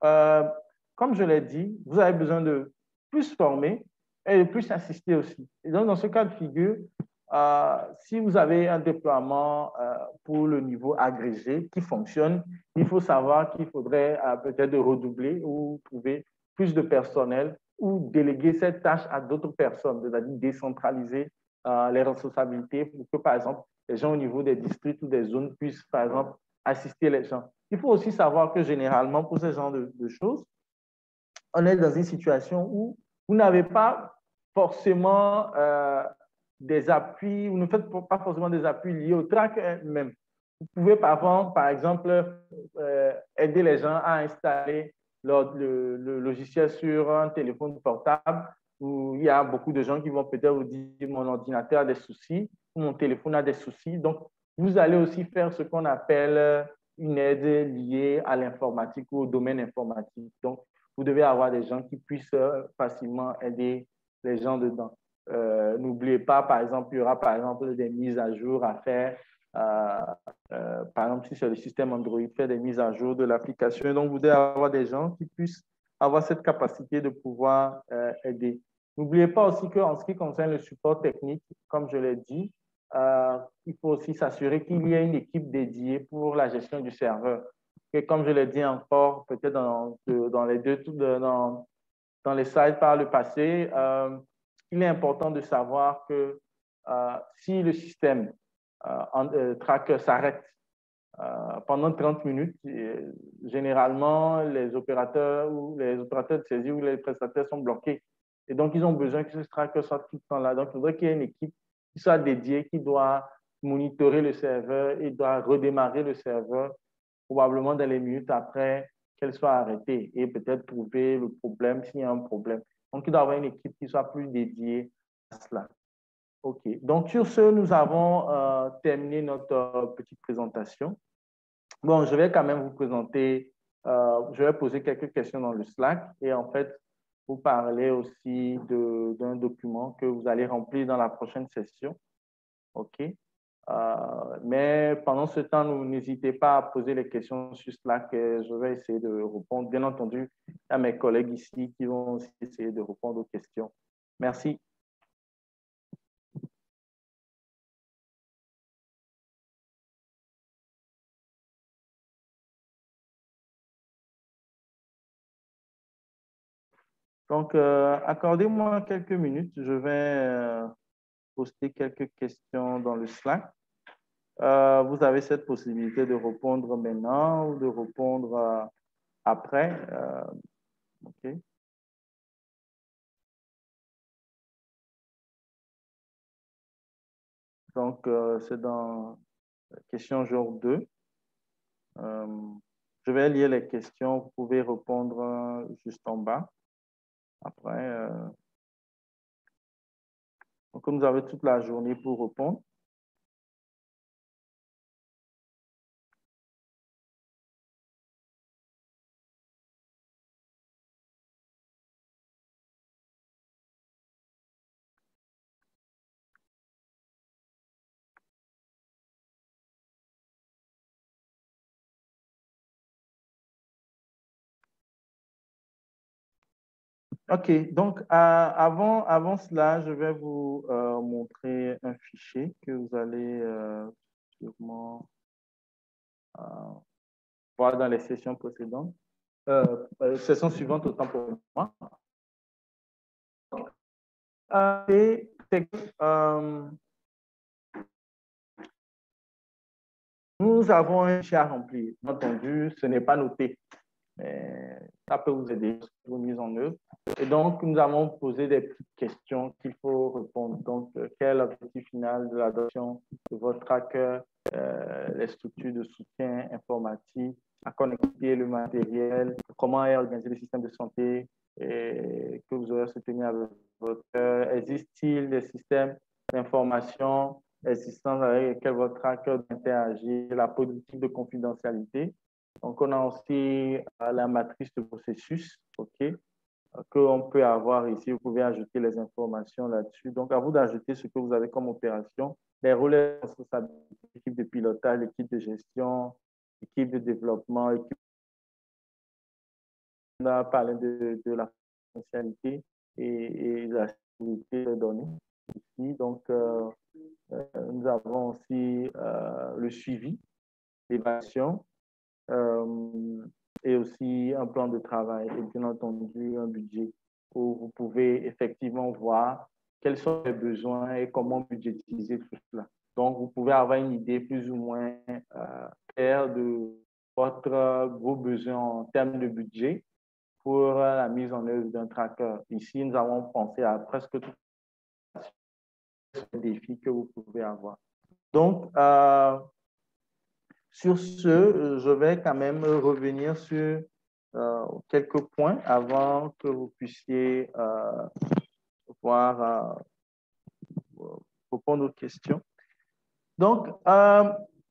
Speaker 1: euh, comme je l'ai dit, vous avez besoin de plus former et de plus assister aussi. Et donc, dans ce cas de figure, euh, si vous avez un déploiement euh, pour le niveau agrégé qui fonctionne, il faut savoir qu'il faudrait euh, peut-être redoubler ou trouver plus de personnel ou déléguer cette tâche à d'autres personnes, c'est-à-dire décentraliser euh, les responsabilités pour que, par exemple, les gens au niveau des districts ou des zones puissent, par exemple, assister les gens. Il faut aussi savoir que généralement, pour ce genre de, de choses, on est dans une situation où vous n'avez pas forcément euh, des appuis, vous ne faites pas forcément des appuis liés au track même. Vous pouvez par, par exemple euh, aider les gens à installer le, le, le, logiciel sur un téléphone portable où il y a beaucoup de gens qui vont peut-être vous dire mon ordinateur a des soucis, mon téléphone a des soucis. Donc, vous allez aussi faire ce qu'on appelle une aide liée à l'informatique ou au domaine informatique. Donc, vous devez avoir des gens qui puissent facilement aider les gens dedans. Euh, N'oubliez pas, par exemple, il y aura par exemple des mises à jour à faire. Euh, euh, par exemple, si c'est le système Android, faire des mises à jour de l'application. Donc, vous devez avoir des gens qui puissent avoir cette capacité de pouvoir euh, aider. N'oubliez pas aussi qu'en ce qui concerne le support technique, comme je l'ai dit, euh, il faut aussi s'assurer qu'il y ait une équipe dédiée pour la gestion du serveur. Et comme je l'ai dit encore, peut-être dans, dans les deux, dans, dans les slides par le passé, euh, il est important de savoir que euh, si le système euh, en, euh, tracker s'arrête euh, pendant trente minutes, euh, généralement, les opérateurs ou les opérateurs de saisie ou les prestataires sont bloqués. Et donc, ils ont besoin que ce tracker soit tout le temps là. Donc, il faudrait qu'il y ait une équipe qui soit dédiée, qui doit monitorer le serveur et doit redémarrer le serveur probablement dans les minutes après qu'elle soit arrêtée et peut-être trouver le problème s'il y a un problème. Donc, il doit y avoir une équipe qui soit plus dédiée à cela. OK. Donc, sur ce, nous avons euh, terminé notre euh, petite présentation. Bon, je vais quand même vous présenter, euh, je vais poser quelques questions dans le Slack et en fait, vous parler aussi d'un document que vous allez remplir dans la prochaine session. OK. Euh, mais pendant ce temps, n'hésitez pas à poser les questions sur Slack. Je vais essayer de répondre. Bien entendu, il y a mes collègues ici qui vont aussi essayer de répondre aux questions. Merci. Donc, euh, accordez-moi quelques minutes. Je vais euh, poster quelques questions dans le Slack. Euh, vous avez cette possibilité de répondre maintenant ou de répondre euh, après. Euh, OK. Donc, euh, c'est dans question jour deux. Euh, je vais lire les questions. Vous pouvez répondre euh, juste en bas. Après, euh, donc, vous avez toute la journée pour répondre. OK, donc euh, avant, avant cela, je vais vous euh, montrer un fichier que vous allez euh, sûrement euh, voir dans les sessions précédentes, euh, euh, sessions suivantes autant pour moi. Euh, et, euh, nous avons un fichier à remplir. Bien entendu, ce n'est pas noté. Mais ça peut vous aider pour la mise en œuvre. Et donc, nous avons posé des petites questions qu'il faut répondre. Donc, euh, quel est l'objectif final de l'adoption de votre tracker, euh, les structures de soutien informatique, la connectivité, le matériel, comment est organisé le système de santé et que vous aurez soutenu avec votre... Euh, Existe-t-il des systèmes d'information existants avec lesquels votre tracker interagit, la politique de confidentialité? Donc, on a aussi la matrice de processus, OK, qu'on peut avoir ici. Vous pouvez ajouter les informations là-dessus. Donc, à vous d'ajouter ce que vous avez comme opération, les rôles et responsabilités, l'équipe de pilotage, l'équipe de gestion, l'équipe de développement, l'équipe a parlé de, de la confidentialité et, et de la sécurité des données. Ici. Donc, euh, euh, nous avons aussi euh, le suivi, l'évaluation euh, et aussi un plan de travail et bien entendu un budget où vous pouvez effectivement voir quels sont les besoins et comment budgétiser tout cela. Donc, vous pouvez avoir une idée plus ou moins euh, claire de votre, vos besoins en termes de budget pour la mise en œuvre d'un tracker. Ici, nous avons pensé à presque tous les défis que vous pouvez avoir. Donc, euh, sur ce, je vais quand même revenir sur euh, quelques points avant que vous puissiez euh, pouvoir euh, répondre aux questions. Donc, euh,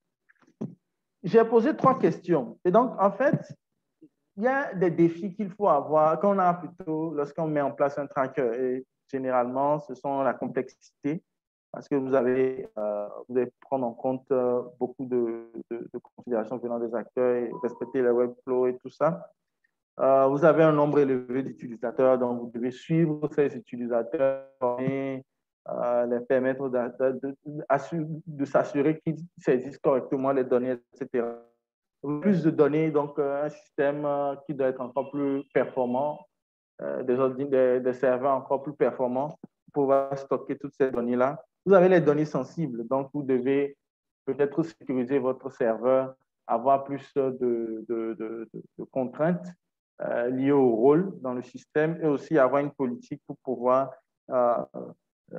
Speaker 1: j'ai posé trois questions. Et donc, en fait, il y a des défis qu'il faut avoir quand on a plutôt, lorsqu'on met en place un tracker. Et généralement, ce sont la complexité, parce que vous avez, euh, vous devez prendre en compte euh, beaucoup de, de, de considérations venant des acteurs et respecter les workflows et tout ça. Euh, vous avez un nombre élevé d'utilisateurs, donc vous devez suivre ces utilisateurs et euh, les permettre de, de, de, de s'assurer qu'ils saisissent correctement les données, et cetera. Plus de données, donc euh, un système euh, qui doit être encore plus performant, euh, des, des, des serveurs encore plus performants pour pouvoir stocker toutes ces données-là. Vous avez les données sensibles, donc vous devez peut-être sécuriser votre serveur, avoir plus de, de, de, de, de contraintes euh, liées au rôle dans le système et aussi avoir une politique pour pouvoir euh, euh,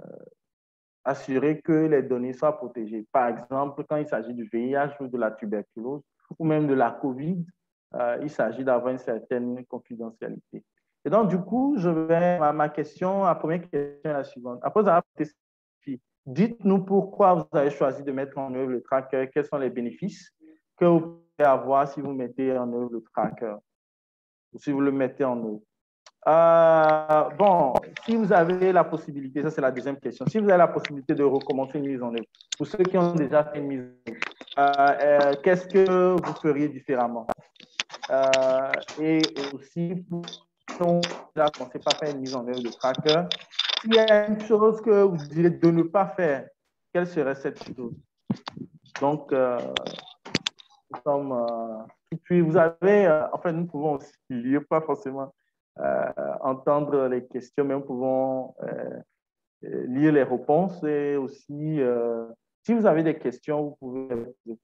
Speaker 1: assurer que les données soient protégées. Par exemple, quand il s'agit du V I H ou de la tuberculose ou même de la COVID, euh, il s'agit d'avoir une certaine confidentialité. Et donc, du coup, je vais à ma question, la première question est la suivante. Après avoir testé, dites-nous pourquoi vous avez choisi de mettre en œuvre le tracker, quels sont les bénéfices que vous pouvez avoir si vous mettez en œuvre le tracker ou si vous le mettez en œuvre. Euh, bon, si vous avez la possibilité, ça c'est la deuxième question, si vous avez la possibilité de recommencer une mise en œuvre, pour ceux qui ont déjà fait une mise en œuvre, euh, euh, qu'est-ce que vous feriez différemment? Euh, et aussi, pour ceux qui ont déjà commencé par faire une mise en œuvre de tracker, s'il y a une chose que vous direz de ne pas faire, quelle serait cette chose? Donc, euh, nous sommes, euh, et puis vous avez, euh, en fait, nous pouvons aussi lire, pas forcément euh, entendre les questions, mais nous pouvons euh, lire les réponses et aussi, euh, si vous avez des questions, vous pouvez les poser.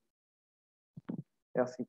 Speaker 1: Merci.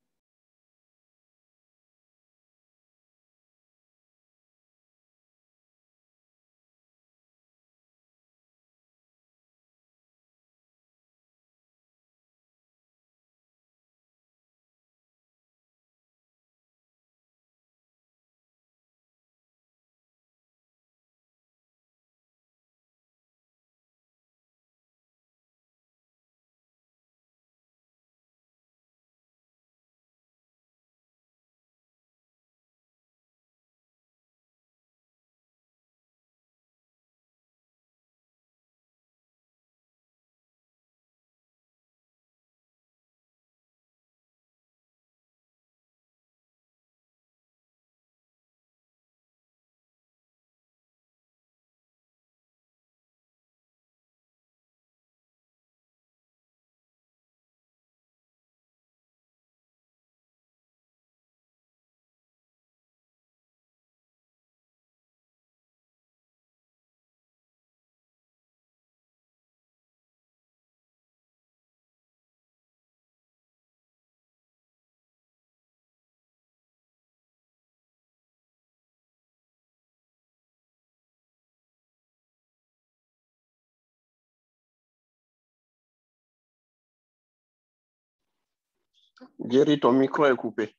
Speaker 3: Jerry, ton micro est coupé.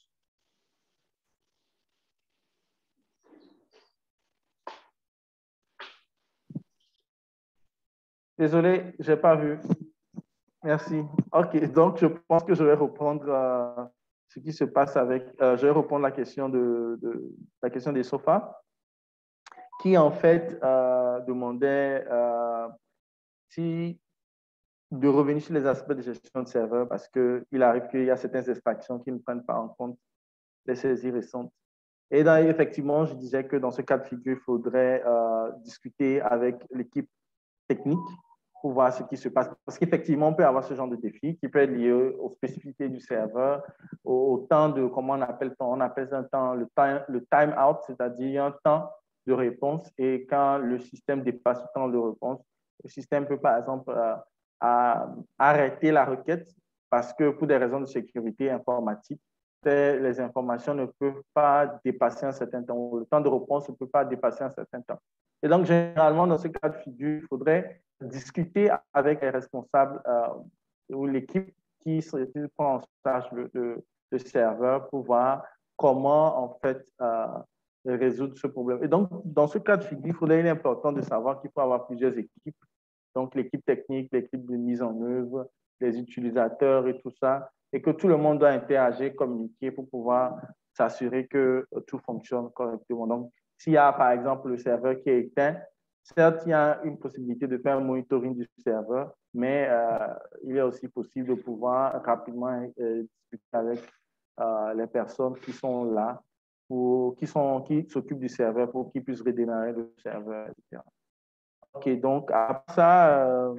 Speaker 1: Désolé, je n'ai pas vu. Merci. OK, donc je pense que je vais reprendre euh, ce qui se passe avec... Euh, je vais reprendre la question de, de la question des sofas, qui en fait euh, demandait euh, si de revenir sur les aspects de gestion de serveur parce qu'il arrive qu'il y a certaines extractions qui ne prennent pas en compte les saisies récentes. Et dans, effectivement, je disais que dans ce cas de figure, il faudrait euh, discuter avec l'équipe technique pour voir ce qui se passe. Parce qu'effectivement, on peut avoir ce genre de défi qui peut être lié aux spécificités du serveur, au, au temps de, comment on appelle, on appelle ça un temps, le time, le time out, c'est-à-dire un temps de réponse. Et quand le système dépasse le temps de réponse, le système peut, par exemple, euh, à, arrêter la requête parce que pour des raisons de sécurité informatique, les informations ne peuvent pas dépasser un certain temps. Le temps de réponse ne peut pas dépasser un certain temps. Et donc, généralement, dans ce cas de figure, il faudrait discuter avec les responsables euh, ou l'équipe qui, qui prend en charge le, le, le serveur pour voir comment, en fait, euh, résoudre ce problème. Et donc, dans ce cas de figure, il faudrait, il est important de savoir qu'il faut avoir plusieurs équipes. Donc, l'équipe technique, l'équipe de mise en œuvre, les utilisateurs et tout ça, et que tout le monde doit interagir, communiquer pour pouvoir s'assurer que tout fonctionne correctement. Donc, s'il y a, par exemple, le serveur qui est éteint, certes, il y a une possibilité de faire un monitoring du serveur, mais euh, il est aussi possible de pouvoir rapidement euh, discuter avec euh, les personnes qui sont là, pour, qui sont, qui s'occupent du serveur pour qu'ils puissent redémarrer le serveur, et cetera. OK, donc, après ça, euh,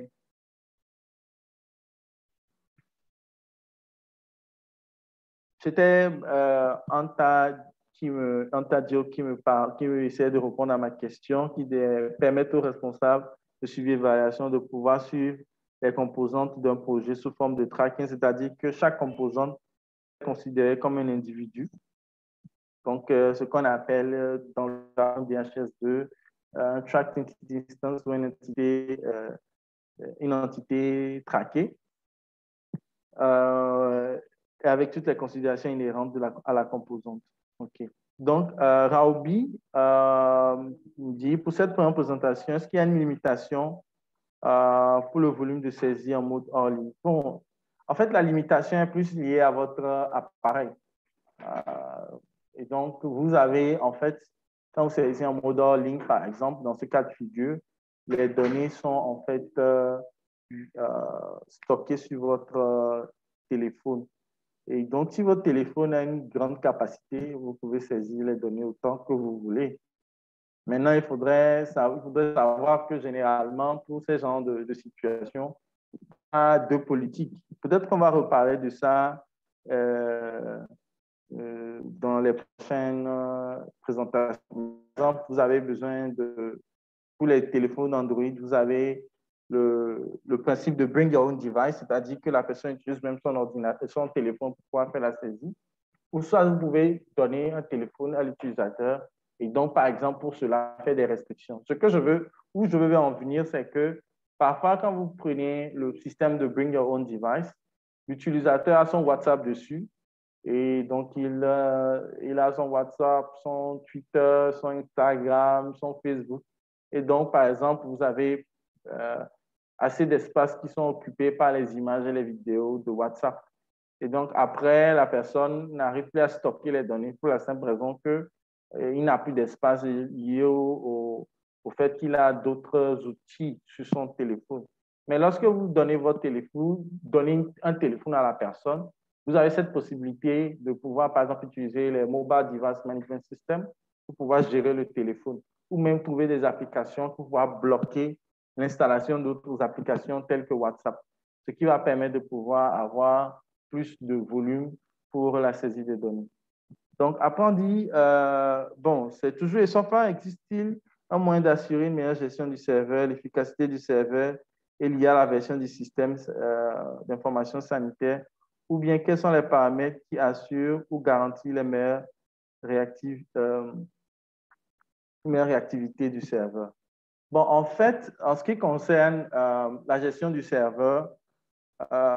Speaker 1: c'était euh, Anta qui me, Anta Diop qui me parle, qui me essaie de répondre à ma question, qui de, permet aux responsables de suivi et évaluation de pouvoir suivre les composantes d'un projet sous forme de tracking, c'est-à-dire que chaque composante est considérée comme un individu. Donc, euh, ce qu'on appelle euh, dans le jargon D H S deux un uh, tracked entity instance ou une entité, euh, une entité traquée. Euh, et avec toutes les considérations inhérentes de la, à la composante. OK. Donc, euh, Raobi euh, dit, pour cette première présentation, est-ce qu'il y a une limitation euh, pour le volume de saisie en mode hors ligne? Bon, en fait, la limitation est plus liée à votre appareil. Euh, et donc, vous avez, en fait, quand vous saisissez en mode hors ligne, par exemple, dans ce cas de figure, les données sont en fait euh, euh, stockées sur votre euh, téléphone. Et donc, si votre téléphone a une grande capacité, vous pouvez saisir les données autant que vous voulez. Maintenant, il faudrait, il faudrait savoir que généralement, pour ces genres de, de situations, il y a deux politiques. Peut-être qu'on va reparler de ça euh, euh, dans les prochaines euh, présentations. Par exemple, vous avez besoin de, pour les téléphones Android, vous avez le, le principe de bring your own device, c'est-à-dire que la personne utilise même son ordinateur, son téléphone pour pouvoir faire la saisie. Ou soit vous pouvez donner un téléphone à l'utilisateur et donc, par exemple, pour cela, faire des restrictions. Ce que je veux, où je veux en venir, c'est que parfois, quand vous prenez le système de bring your own device, l'utilisateur a son WhatsApp dessus et donc il, euh, il a son WhatsApp, son Twitter, son Instagram, son Facebook. Et donc, par exemple, vous avez euh, assez d'espace qui sont occupés par les images et les vidéos de WhatsApp. Et donc, après, la personne n'arrive plus à stocker les données pour la simple raison qu'il euh, n'a plus d'espace lié au, au, au fait qu'il a d'autres outils sur son téléphone. Mais lorsque vous donnez votre téléphone, donnez un téléphone à la personne, vous avez cette possibilité de pouvoir, par exemple, utiliser les Mobile Device Management System pour pouvoir gérer le téléphone ou même trouver des applications pour pouvoir bloquer l'installation d'autres applications telles que WhatsApp, ce qui va permettre de pouvoir avoir plus de volume pour la saisie des données. Donc, après, on dit, euh, bon, c'est toujours et sauf pas, existe-t-il un moyen d'assurer une meilleure gestion du serveur, l'efficacité du serveur est liée à la version du système euh, d'information sanitaire, ou bien quels sont les paramètres qui assurent ou garantissent les meilleures réactives, euh, meilleure réactivité du serveur? Bon, en fait, en ce qui concerne euh, la gestion du serveur, euh,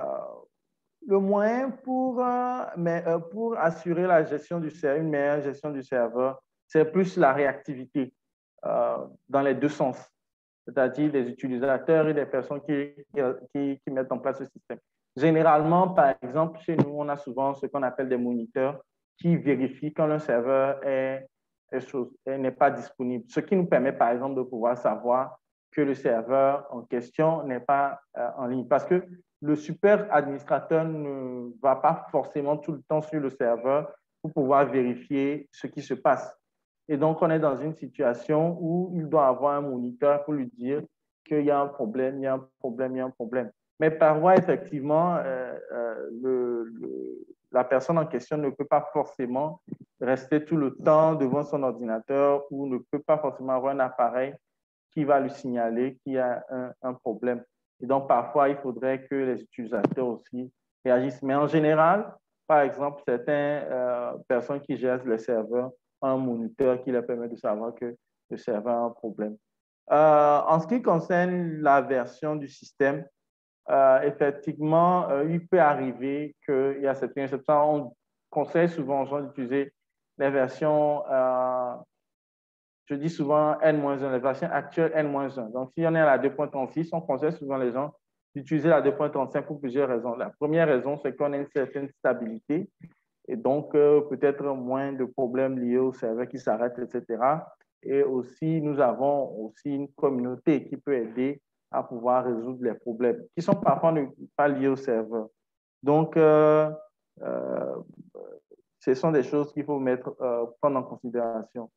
Speaker 1: le moyen pour, euh, mais, euh, pour assurer la gestion du serveur, une meilleure gestion du serveur, c'est plus la réactivité euh, dans les deux sens, c'est-à-dire des utilisateurs et des personnes qui, qui, qui mettent en place le système. Généralement, par exemple, chez nous, on a souvent ce qu'on appelle des moniteurs qui vérifient quand un serveur est, est, n'est pas disponible, ce qui nous permet, par exemple, de pouvoir savoir que le serveur en question n'est pas euh, en ligne. Parce que le super administrateur ne va pas forcément tout le temps sur le serveur pour pouvoir vérifier ce qui se passe. Et donc, on est dans une situation où il doit avoir un moniteur pour lui dire qu'il y a un problème, il y a un problème, il y a un problème. Mais parfois, effectivement, euh, euh, le, le, la personne en question ne peut pas forcément rester tout le temps devant son ordinateur ou ne peut pas forcément avoir un appareil qui va lui signaler qu'il y a un, un problème. Et donc, parfois, il faudrait que les utilisateurs aussi réagissent. Mais en général, par exemple, certaines euh, personnes qui gèrent les serveurs ont un moniteur qui leur permet de savoir que le serveur a un problème. Euh, en ce qui concerne la version du système, euh, effectivement, euh, il peut arriver qu'il y a certaines exceptions. On conseille souvent aux gens d'utiliser les versions, euh, je dis souvent N moins un, les versions actuelles N moins un. Donc, si on est à la deux point trente-six, on conseille souvent les gens d'utiliser la deux point trente-cinq pour plusieurs raisons. La première raison, c'est qu'on a une certaine stabilité et donc euh, peut-être moins de problèmes liés au serveur qui s'arrête, et cetera. Et aussi, nous avons aussi une communauté qui peut aider à pouvoir résoudre les problèmes qui sont parfois pas liés au serveur. Donc, euh, euh, ce sont des choses qu'il faut mettre, euh, prendre en considération.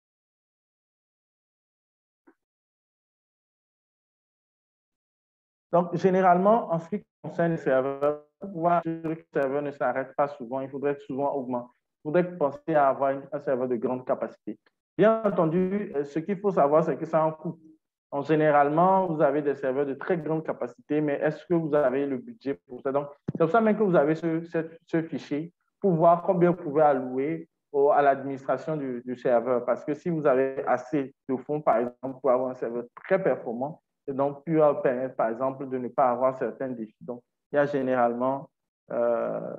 Speaker 1: Donc, généralement, en ce qui concerne les serveurs, pour pouvoir assurer que le serveur ne s'arrête pas souvent, il faudrait souvent augmenter. Il faudrait penser à avoir un serveur de grande capacité. Bien entendu, ce qu'il faut savoir, c'est que ça a un coût. Donc, généralement, vous avez des serveurs de très grande capacité, mais est-ce que vous avez le budget pour ça? Donc, c'est pour ça même que vous avez ce, ce, ce fichier pour voir combien vous pouvez allouer au, à l'administration du, du serveur. Parce que si vous avez assez de fonds, par exemple, pour avoir un serveur très performant, et donc puis permettre, par exemple, de ne pas avoir certains défis. Donc, il y a généralement euh,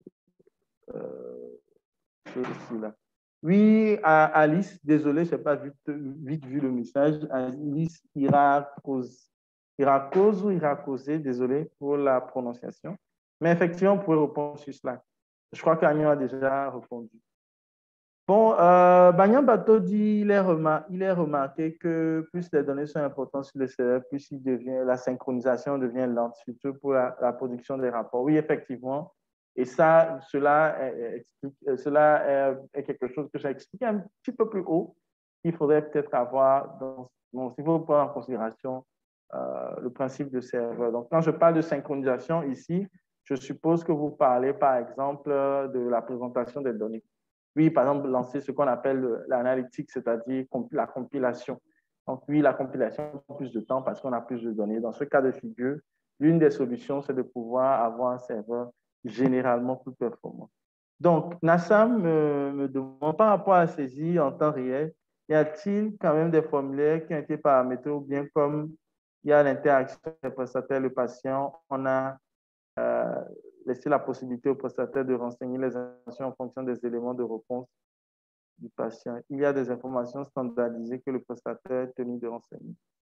Speaker 1: euh, ceci là. Oui, Alice, désolé, je n'ai pas vite, vite vu le message. Alice Irakose, Irakose ou Irakose, désolé pour la prononciation. Mais effectivement, on pourrait répondre sur cela. Je crois qu'Agnon a déjà répondu. Bon, euh, Bagnan Bato dit il est, remar il est remarqué que plus les données sont importantes sur le serveur, plus il devient, la synchronisation devient lente, surtout pour la, la production des rapports. Oui, effectivement. Et ça, cela, est, explique, cela est, est quelque chose que j'ai expliqué un petit peu plus haut. Il faudrait peut-être avoir, dans, bon, il faut prendre en considération euh, le principe de serveur. Donc, quand je parle de synchronisation ici, je suppose que vous parlez, par exemple, de la présentation des données. Oui, par exemple, lancer ce qu'on appelle l'analytique, c'est-à-dire la compilation. Donc, oui, la compilation prend plus de temps parce qu'on a plus de données. Dans ce cas de figure, l'une des solutions, c'est de pouvoir avoir un serveur généralement plus performant. Donc, Nassam me, me demande par rapport à la saisie en temps réel, y a-t-il quand même des formulaires qui ont été paramétrés ou bien comme il y a l'interaction des prestataires et le patient, on a euh, laissé la possibilité au prestataire de renseigner les informations en fonction des éléments de réponse du patient. Il y a des informations standardisées que le prestataire est tenu de renseigner.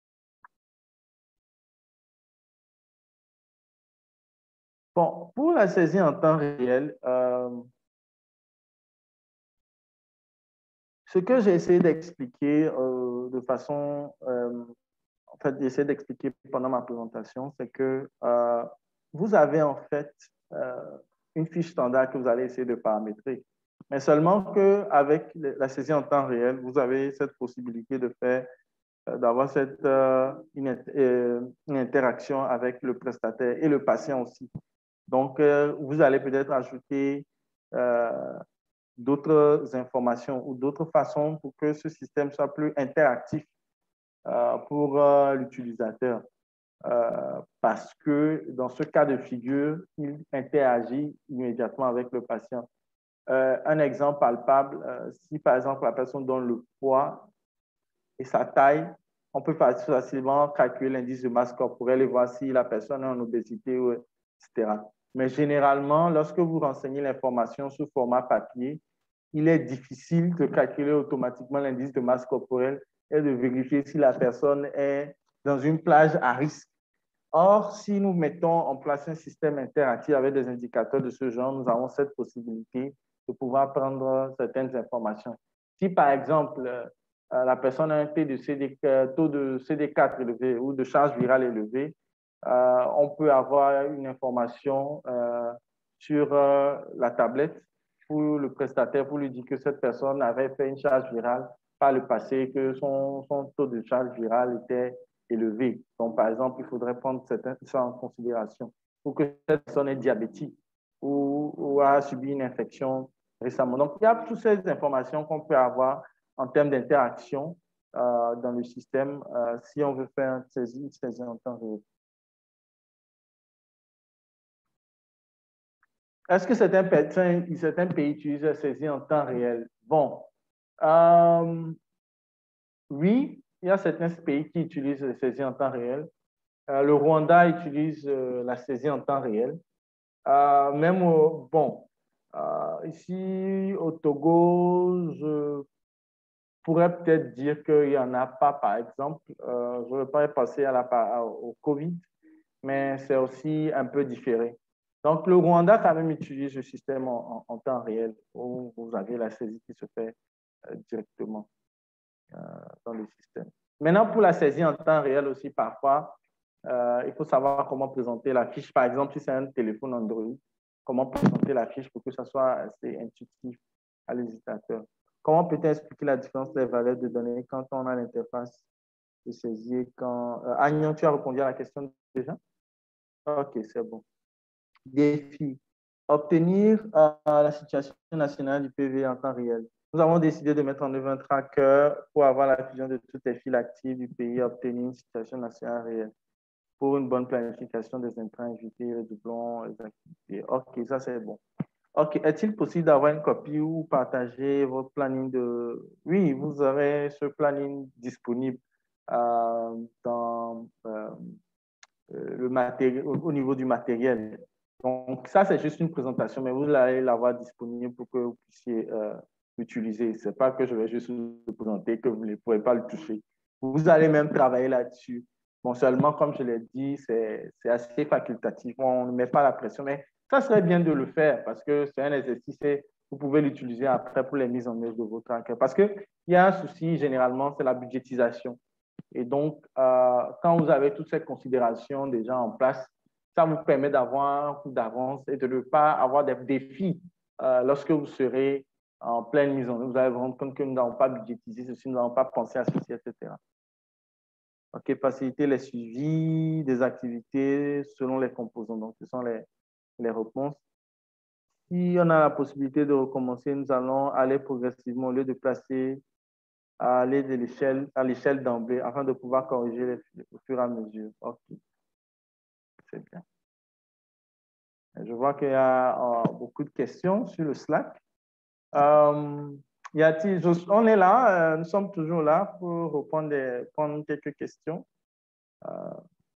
Speaker 1: Bon, pour la saisie en temps réel, euh, ce que j'ai essayé d'expliquer euh, de façon, euh, en fait, d'essayer d'expliquer pendant ma présentation, c'est que euh, vous avez en fait euh, une fiche standard que vous allez essayer de paramétrer. Mais seulement qu'avec la saisie en temps réel, vous avez cette possibilité de faire, d'avoir cette, euh, une, euh, une interaction avec le prestataire et le patient aussi. Donc, euh, vous allez peut-être ajouter euh, d'autres informations ou d'autres façons pour que ce système soit plus interactif euh, pour euh, l'utilisateur. Euh, parce que dans ce cas de figure, il interagit immédiatement avec le patient. Euh, un exemple palpable, euh, si par exemple la personne donne le poids et sa taille, on peut facilement calculer l'indice de masse corporelle et voir si la personne est en obésité, et cetera. Mais généralement, lorsque vous renseignez l'information sous format papier, il est difficile de calculer automatiquement l'indice de masse corporelle et de vérifier si la personne est dans une plage à risque. Or, si nous mettons en place un système interactif avec des indicateurs de ce genre, nous avons cette possibilité de pouvoir prendre certaines informations. Si, par exemple, euh, la personne a un taux de, C D, taux de C D quatre élevé ou de charge virale élevée, euh, on peut avoir une information euh, sur euh, la tablette pour le prestataire pour lui dire que cette personne avait fait une charge virale par le passé, que son, son taux de charge virale était élevé. Donc, par exemple, il faudrait prendre ça en considération pour que cette personne est diabétique ou, ou a subi une infection récemment. Donc, il y a toutes ces informations qu'on peut avoir en termes d'interaction euh, dans le système euh, si on veut faire une saisie, une saisie en temps réel. Est-ce que certains, certains pays utilisent la saisie en temps réel? Bon, euh, oui, il y a certains pays qui utilisent la saisie en temps réel. Euh, le Rwanda utilise euh, la saisie en temps réel. Euh, même, au, bon, euh, ici au Togo, je pourrais peut-être dire qu'il n'y en a pas, par exemple. Euh, je ne vais pas passer à la, au Covid, mais c'est aussi un peu différé. Donc, le Rwanda, quand même, utilise le système en, en, en temps réel où vous avez la saisie qui se fait euh, directement euh, dans le système. Maintenant, pour la saisie en temps réel aussi, parfois, euh, il faut savoir comment présenter la fiche. Par exemple, si c'est un téléphone Android, comment présenter la fiche pour que ça soit assez intuitif à l'utilisateur. Comment peut-on expliquer la différence des valeurs de données quand on a l'interface de saisie quand... Euh, Agnon, tu as répondu à la question déjà? OK, c'est bon. Défi. Obtenir euh, la situation nationale du P V en temps réel. Nous avons décidé de mettre en œuvre un tracker pour avoir la fusion de toutes les files actives du pays et obtenir une situation nationale réelle pour une bonne planification des intrants, éviter les doublons, les activités. OK, ça c'est bon. OK, est-il possible d'avoir une copie ou partager votre planning de... Oui, vous aurez ce planning disponible euh, dans euh, le matériel, au, au niveau du matériel. Donc, ça, c'est juste une présentation, mais vous allez l'avoir disponible pour que vous puissiez euh, l'utiliser. Ce n'est pas que je vais juste vous le présenter, que vous ne pourrez pas le toucher. Vous allez même travailler là-dessus. Bon, seulement, comme je l'ai dit, c'est assez facultatif. On ne met pas la pression, mais ça serait bien de le faire parce que c'est un exercice et vous pouvez l'utiliser après pour les mises en œuvre de votre enquête. Parce qu'il y a un souci, généralement, c'est la budgétisation. Et donc, euh, quand vous avez toutes ces considérations déjà en place, ça vous permet d'avoir un coup d'avance et de ne pas avoir des défis euh, lorsque vous serez en pleine mise en œuvre. Vous allez vous rendre compte que nous n'avons pas budgétisé ceci, nous n'avons pas pensé à ceci, et cetera. OK, faciliter les suivis des activités selon les composants. Donc, ce sont les, les réponses. Si on a la possibilité de recommencer, nous allons aller progressivement au lieu de placer à aller de l'échelle à l'échelle d'emblée afin de pouvoir corriger les, au fur et à mesure. OK, c'est bien. Je vois qu'il y a euh, beaucoup de questions sur le Slack. Euh, y a-t-il, on est là, euh, nous sommes toujours là pour répondre des, prendre quelques questions. Euh,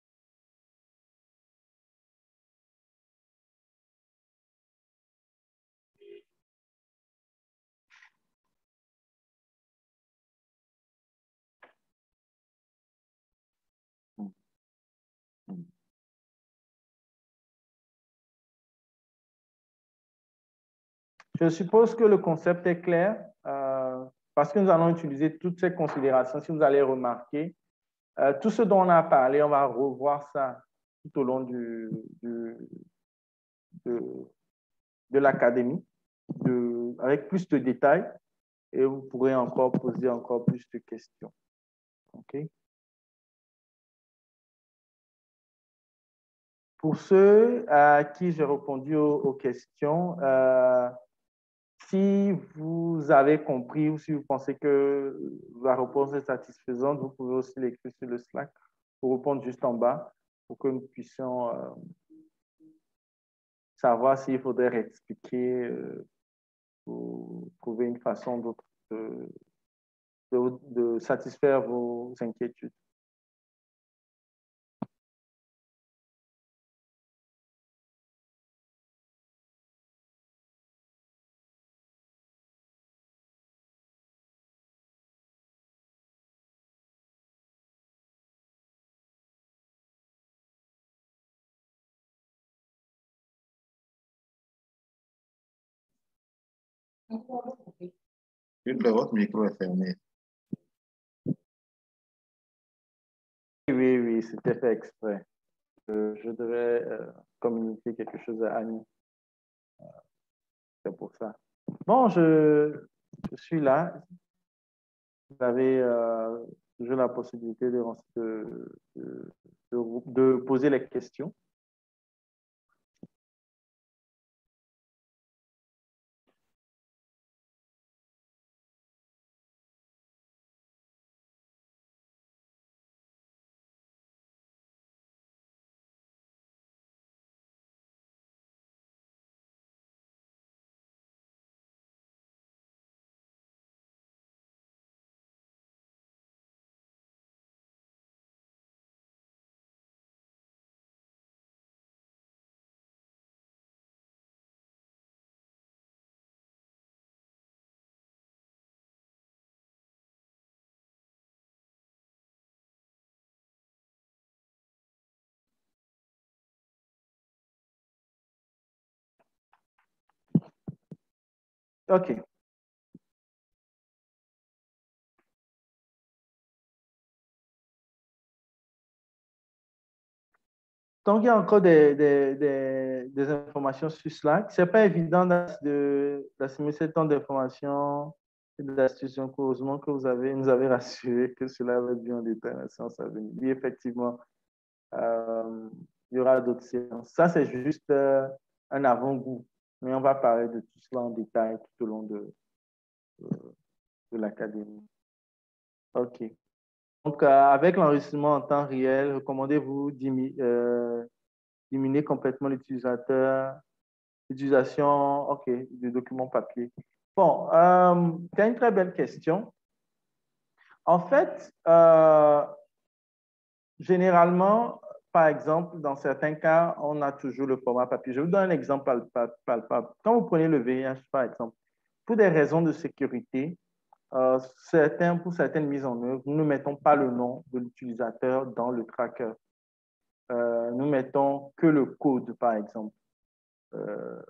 Speaker 1: Je suppose que le concept est clair euh, parce que nous allons utiliser toutes ces considérations. Si vous allez remarquer, euh, tout ce dont on a parlé, on va revoir ça tout au long du, du, de, de l'académie avec plus de détails et vous pourrez encore poser encore plus de questions. OK? Pour ceux à qui j'ai répondu aux, aux questions, euh, si vous avez compris ou si vous pensez que la réponse est satisfaisante, vous pouvez aussi l'écrire sur le Slack pour répondre juste en bas pour que nous puissions euh, savoir s'il faudrait réexpliquer euh, ou trouver une façon d'autre de, de, de satisfaire vos inquiétudes.
Speaker 4: Votre micro est fermé.
Speaker 1: Oui, oui, c'était fait exprès. Euh, je devais euh, communiquer quelque chose à Annie. Euh, c'est pour ça. Bon, je, je suis là. Vous avez euh, toujours la possibilité de, de, de, de, de poser les questions. OK. Donc, il y a encore des, des, des, des informations sur Slack. Ce n'est pas évident d'assimiler ce temps d'informations et d'astuces. Heureusement que vous avez, nous avez rassuré que cela va être bien en détail dans la séance à venir. Oui, effectivement, euh, il y aura d'autres séances. Ça, c'est juste euh, un avant-goût. Mais on va parler de tout cela en détail tout au long de, de, de l'académie. OK. Donc, euh, avec l'enregistrement en temps réel, recommandez-vous diminuer, euh, diminuer complètement l'utilisateur, l'utilisation, OK, du document papier. Bon, euh, c'est une très belle question. En fait, euh, généralement, par exemple, dans certains cas, on a toujours le format papier. Je vous donne un exemple palpable. Quand vous prenez le V I H, par exemple, pour des raisons de sécurité, euh, certains, pour certaines mises en œuvre, nous ne mettons pas le nom de l'utilisateur dans le tracker. Euh, nous mettons que le code, par exemple. Euh,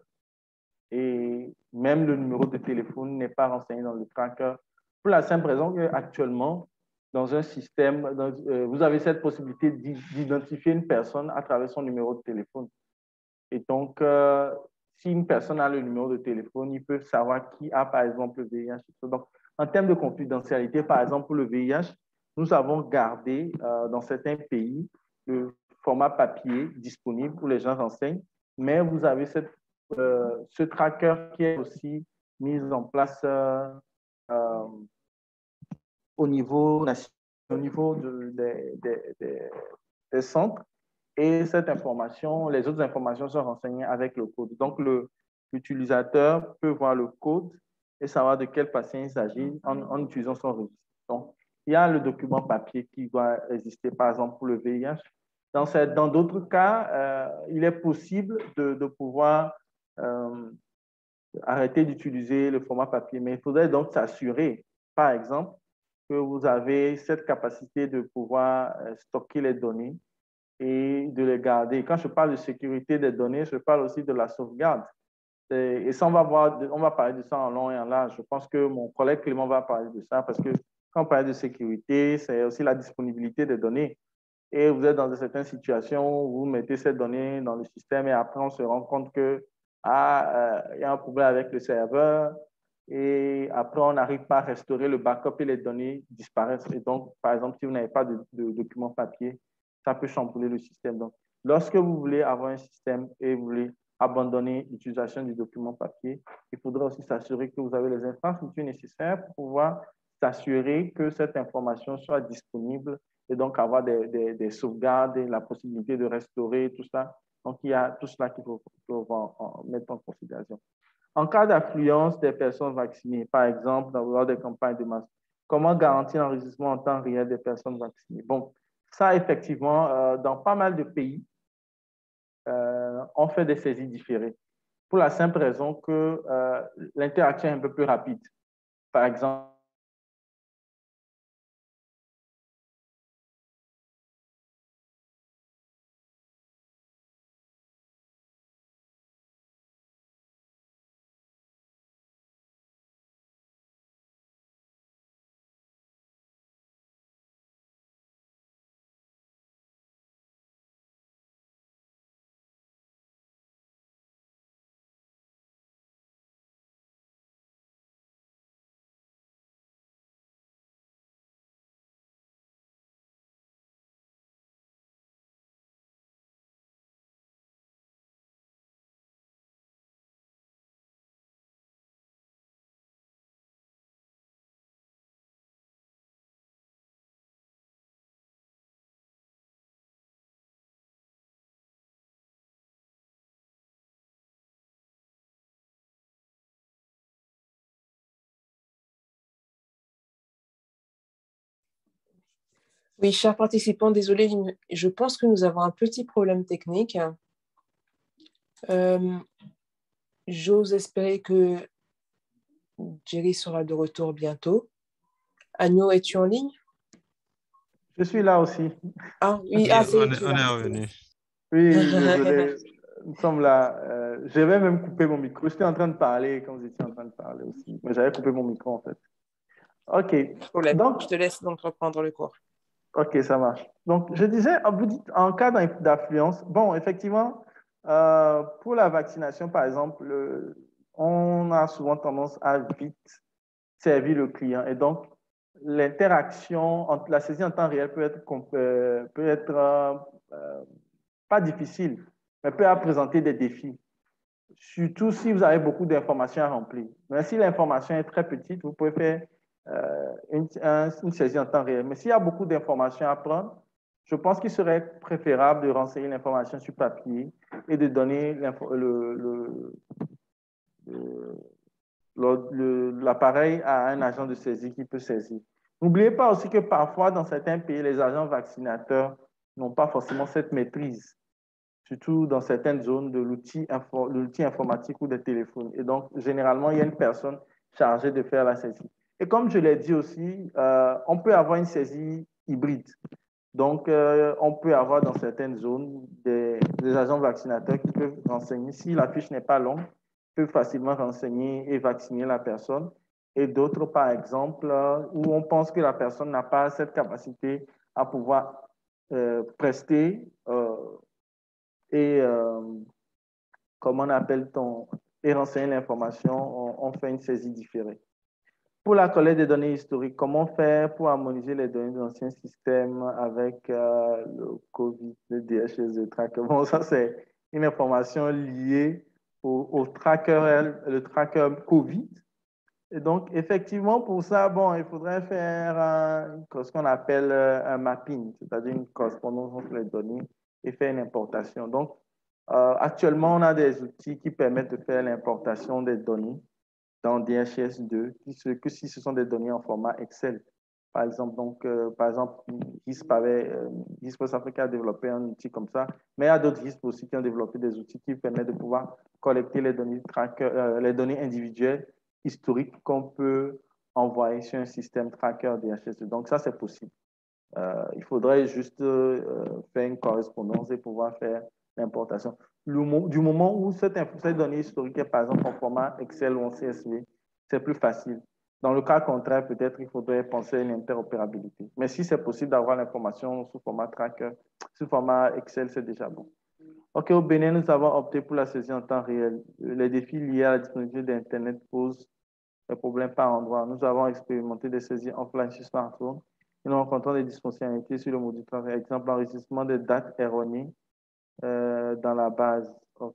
Speaker 1: et même le numéro de téléphone n'est pas renseigné dans le tracker. Pour la simple raison qu'actuellement, dans un système, dans, euh, vous avez cette possibilité d'identifier une personne à travers son numéro de téléphone. Et donc, euh, si une personne a le numéro de téléphone, ils peuvent savoir qui a, par exemple, le V I H. Donc, en termes de confidentialité, par exemple, pour le V I H, nous avons gardé euh, dans certains pays le format papier disponible pour les gens renseignent, mais vous avez cette, euh, ce tracker qui est aussi mis en place euh, euh, au niveau national, au niveau de, de, de, de, des centres. Et cette information, les autres informations sont renseignées avec le code. Donc, l'utilisateur peut voir le code et savoir de quel patient il s'agit en, en utilisant son registre. Donc, il y a le document papier qui doit exister, par exemple, pour le V I H. Dans d'autres cas, euh, il est possible de, de pouvoir euh, arrêter d'utiliser le format papier, mais il faudrait donc s'assurer, par exemple, que vous avez cette capacité de pouvoir euh, stocker les données et de les garder. Quand je parle de sécurité des données, je parle aussi de la sauvegarde. Et ça, on va, voir, on va parler de ça en long et en large. Je pense que mon collègue Clément va parler de ça parce que quand on parle de sécurité, c'est aussi la disponibilité des données. Et vous êtes dans certaines situations où vous mettez ces données dans le système et après on se rend compte que ah, euh, il y a un problème avec le serveur et après on n'arrive pas à restaurer le backup et les données disparaissent. Et donc, par exemple, si vous n'avez pas de, de document papier, ça peut chambouler le système. Donc, lorsque vous voulez avoir un système et vous voulez abandonner l'utilisation du document papier, il faudra aussi s'assurer que vous avez les infrastructures nécessaires pour pouvoir s'assurer que cette information soit disponible et donc avoir des, des, des sauvegardes et la possibilité de restaurer tout ça. Donc, il y a tout cela qu'il faut, faut en, en, mettre en considération. En cas d'affluence des personnes vaccinées, par exemple, dans lors des campagnes de masse, comment garantir l'enregistrement en temps réel des personnes vaccinées? Bon, ça, effectivement, euh, dans pas mal de pays, euh, on fait des saisies différées pour la simple raison que euh, l'interaction est un peu plus rapide. Par exemple,
Speaker 4: Oui, chers participants, désolé, je pense que nous avons un petit problème technique. Euh, J'ose espérer que Jerry sera de retour bientôt. Agneau, es-tu en ligne?
Speaker 1: Je suis là aussi.
Speaker 4: Ah oui,
Speaker 5: Oui,
Speaker 4: ah, c'est
Speaker 5: on est,
Speaker 4: tu es
Speaker 5: on est
Speaker 4: là.
Speaker 5: revenu.
Speaker 1: Oui, désolé. Nous sommes là. Euh, j'avais même coupé mon micro. J'étais en train de parler quand vous étiez en train de parler aussi. Mais j'avais coupé mon micro en fait. OK.
Speaker 4: Problème.
Speaker 1: Donc,
Speaker 4: Je te laisse donc reprendre le cours.
Speaker 1: OK, ça marche. Donc, je disais, vous dites en cas d'affluence, bon, effectivement, euh, pour la vaccination, par exemple, le- on a souvent tendance à vite servir le client. Et donc, l'interaction, entre la saisie en temps réel peut être, euh, peut être euh, euh, pas difficile, mais peut présenter des défis. Surtout si vous avez beaucoup d'informations à remplir. Mais si l'information est très petite, vous pouvez faire euh, une, un, une saisie en temps réel. Mais s'il y a beaucoup d'informations à prendre, je pense qu'il serait préférable de renseigner l'information sur papier et de donner le, le, le, l'appareil à un agent de saisie qui peut saisir. N'oubliez pas aussi que parfois, dans certains pays, les agents vaccinateurs n'ont pas forcément cette maîtrise, surtout dans certaines zones de l'outil info, informatique ou des téléphones. Et donc, généralement, il y a une personne chargée de faire la saisie. Et comme je l'ai dit aussi, euh, on peut avoir une saisie hybride. Donc, euh, on peut avoir dans certaines zones des, des agents vaccinateurs qui peuvent renseigner. Si la fiche n'est pas longue, peuvent facilement renseigner et vacciner la personne. Et d'autres, par exemple, euh, où on pense que la personne n'a pas cette capacité à pouvoir euh, prester euh, et, euh, comment on appelle-t-on, et renseigner l'information, on, on fait une saisie différée. Pour la collecte des données historiques, comment faire pour harmoniser les données d'anciens systèmes avec euh, le COVID, le D H S, le tracker? Bon, ça, c'est une information liée au, au tracker, le tracker COVID. Et donc, effectivement, pour ça, bon, il faudrait faire un, ce qu'on appelle un mapping, c'est-à-dire une correspondance entre les données et faire une importation. Donc, euh, actuellement, on a des outils qui permettent de faire l'importation des données dans D H S deux, que si ce sont des données en format Excel. Par exemple, donc, euh, par exemple, G I S P avait, euh, G I S P West Africa a développé un outil comme ça, mais il y a d'autres G I S P aussi qui ont développé des outils qui permettent de pouvoir collecter les données, tracker, euh, les données individuelles historiques qu'on peut envoyer sur un système tracker D H S deux. Donc, ça, c'est possible. Euh, il faudrait juste euh, faire une correspondance et pouvoir faire l'importation. Du moment où cette, cette donnée historique est par exemple en format Excel ou en C S V, c'est plus facile. Dans le cas contraire, peut-être il faudrait penser à une interopérabilité. Mais si c'est possible d'avoir l'information sous format tracker, sous format Excel, c'est déjà bon. OK, au Bénin, nous avons opté pour la saisie en temps réel. Les défis liés à la disponibilité d'Internet posent des problèmes par endroit. Nous avons expérimenté des saisies offline sur smartphone et nous rencontrons des dysfonctionnalités sur le module par exemple l'enregistrement des dates erronées euh, dans la base. OK.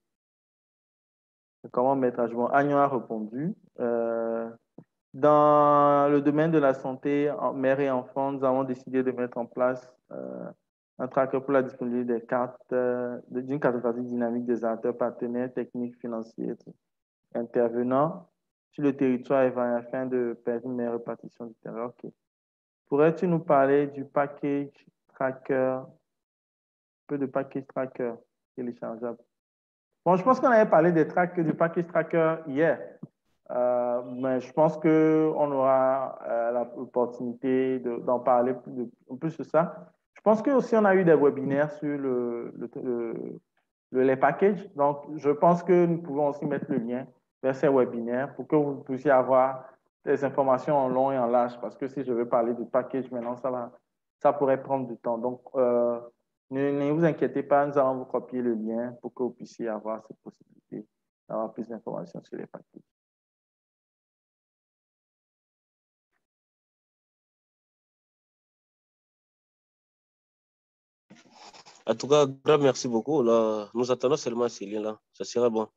Speaker 1: Comment mettre à jour? Agnon a répondu. Euh, dans le domaine de la santé, en mère et enfant, nous avons décidé de mettre en place euh, un tracker pour la disponibilité des cartes, euh, d'une cartographie dynamique des acteurs partenaires techniques, financiers, intervenants sur le territoire afin de permettre une meilleure répartition du terrain. OK. Pourrais-tu nous parler du package tracker, un peu de package tracker téléchargeable? Bon, je pense qu'on avait parlé des track, du package tracker hier, euh, mais je pense qu'on aura euh, l'opportunité d'en parler plus, un peu sur ça. Je pense que aussi on a eu des webinaires sur le, le, le, le, les packages, donc je pense que nous pouvons aussi mettre le lien vers ces webinaires pour que vous puissiez avoir des informations en long et en large, parce que si je veux parler de package maintenant, ça, va, ça pourrait prendre du temps. Donc, euh, ne, ne vous inquiétez pas, nous allons vous copier le lien pour que vous puissiez avoir cette possibilité d'avoir plus d'informations sur les packages.
Speaker 3: En tout cas, grand merci beaucoup. Là, nous attendons seulement ces liens-là. Ça sera bon.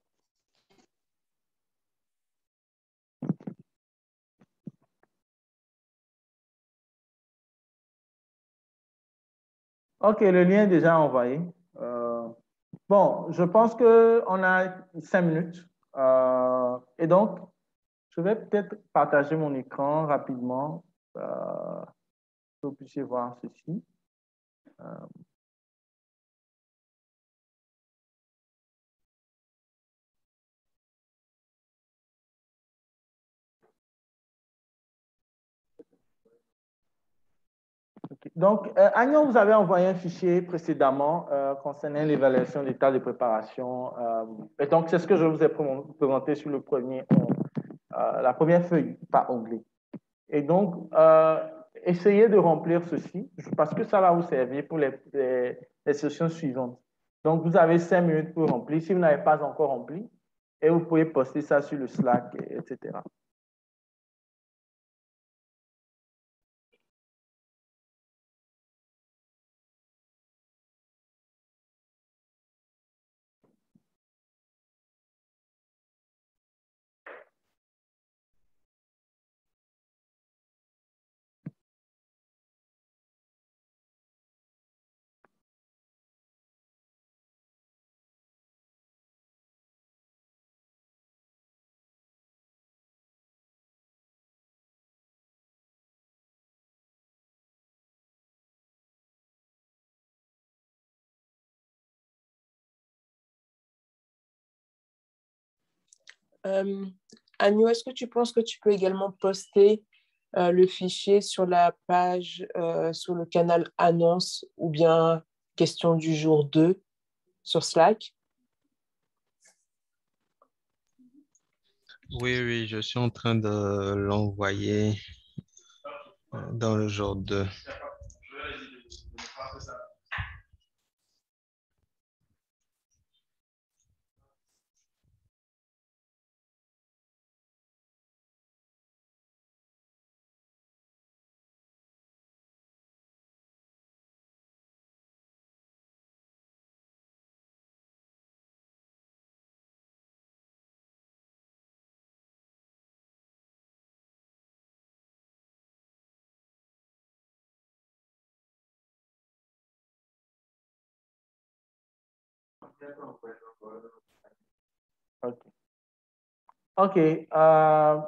Speaker 1: OK, le lien est déjà envoyé. Euh, bon, je pense qu'on a cinq minutes. Euh, et donc, je vais peut-être partager mon écran rapidement. Euh, que vous puissiez voir ceci. Euh, Okay. Donc, euh, Agnon, vous avez envoyé un fichier précédemment euh, concernant l'évaluation d'état de préparation. Euh, et donc, c'est ce que je vous ai présenté sur le premier, euh, la première feuille par onglet. Et donc, euh, essayez de remplir ceci parce que ça va vous servir pour les, les, les sessions suivantes. Donc, vous avez cinq minutes pour remplir. Si vous n'avez pas encore rempli, et vous pouvez poster ça sur le Slack, et cetera.
Speaker 4: Euh, Agnew, est-ce que tu penses que tu peux également poster euh, le fichier sur la page, euh, sur le canal annonce ou bien question du jour deux sur Slack?
Speaker 5: Oui, oui, je suis en train de l'envoyer euh, dans le jour deux.
Speaker 1: OK. OK. Euh,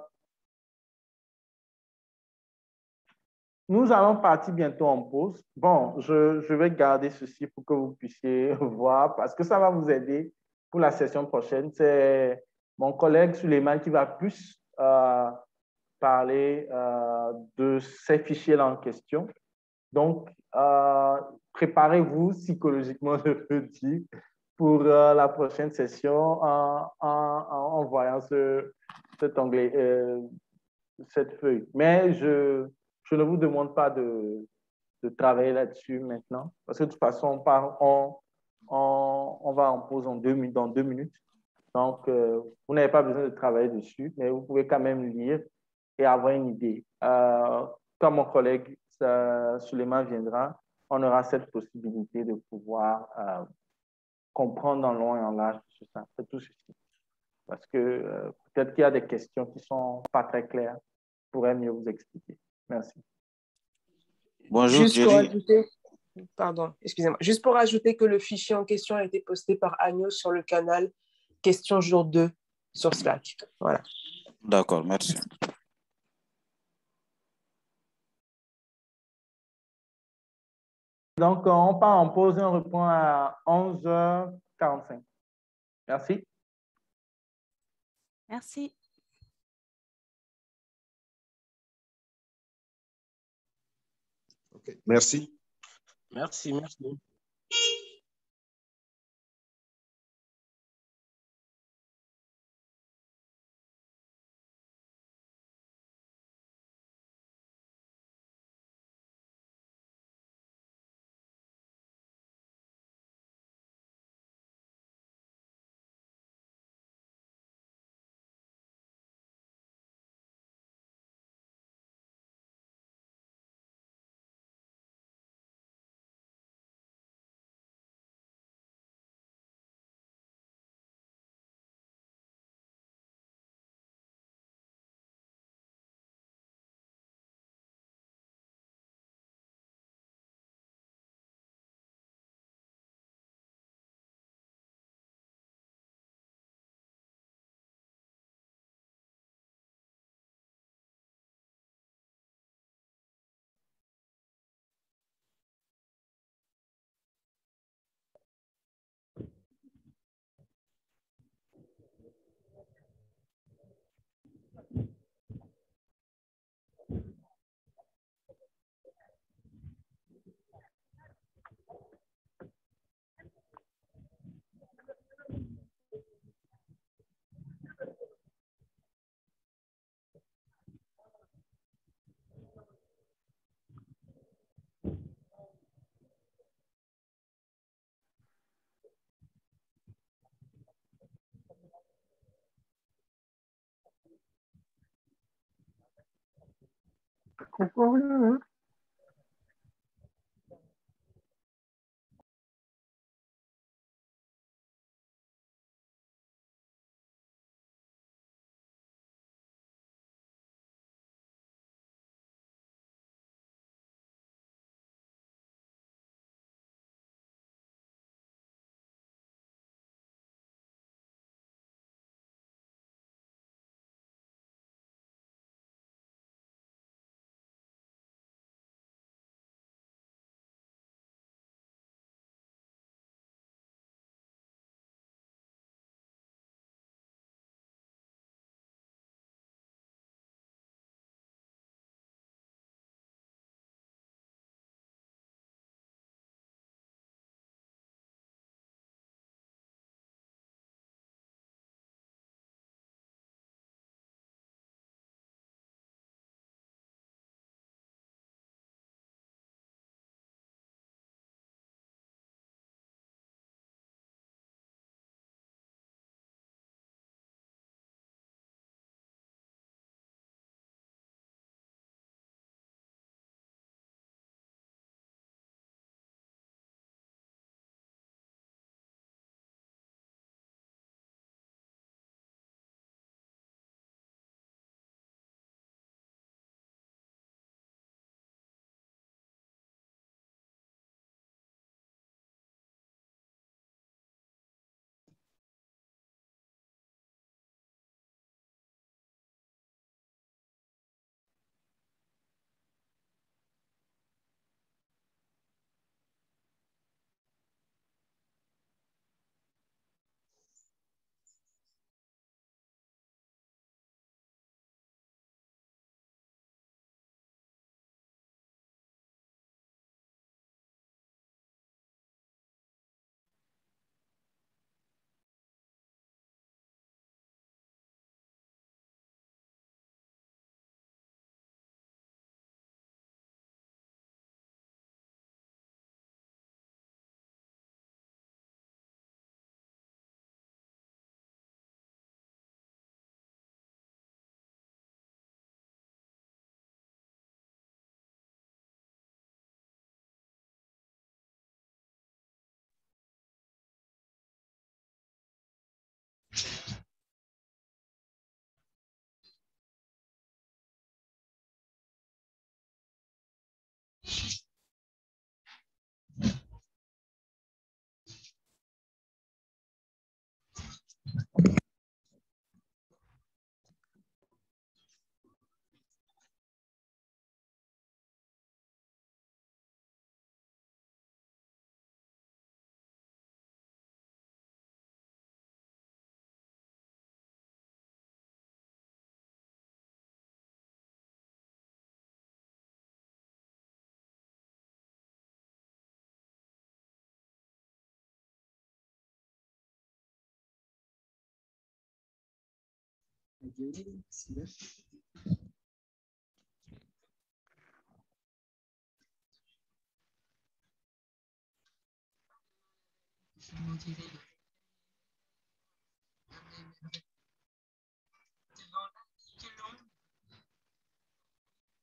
Speaker 1: nous allons partir bientôt en pause. Bon, je, je vais garder ceci pour que vous puissiez voir parce que ça va vous aider pour la session prochaine. C'est mon collègue Suleiman qui va plus euh, parler euh, de ces fichiers-là en question. Donc, euh, préparez-vous psychologiquement, je peux dire, pour euh, la prochaine session en, en, en voyant ce, cet onglet, euh, cette feuille. Mais je, je ne vous demande pas de, de travailler là-dessus maintenant, parce que de toute façon, on, part, on, on, on va en pause en deux, dans deux minutes. Donc, euh, vous n'avez pas besoin de travailler dessus, mais vous pouvez quand même lire et avoir une idée. Euh, quand mon collègue euh, Suleiman viendra, on aura cette possibilité de pouvoir euh, comprendre en long et en large tout ça. C'est tout ceci. Parce que euh, peut-être qu'il y a des questions qui ne sont pas très claires. Je pourrais mieux vous expliquer. Merci.
Speaker 3: Bonjour,
Speaker 4: Juste pour
Speaker 3: Jerry.
Speaker 4: ajouter, pardon, excusez-moi, juste pour ajouter que le fichier en question a été posté par Agnew sur le canal question jour deux sur Slack. Voilà.
Speaker 3: D'accord, merci.
Speaker 1: Donc, on part en pause et on reprend à onze heures quarante-cinq. Merci.
Speaker 6: Merci.
Speaker 7: Okay. Merci.
Speaker 3: Merci, merci.
Speaker 1: comprends rien, hein?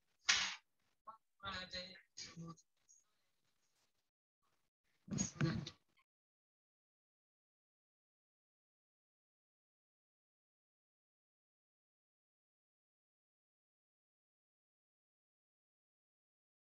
Speaker 6: Voilà.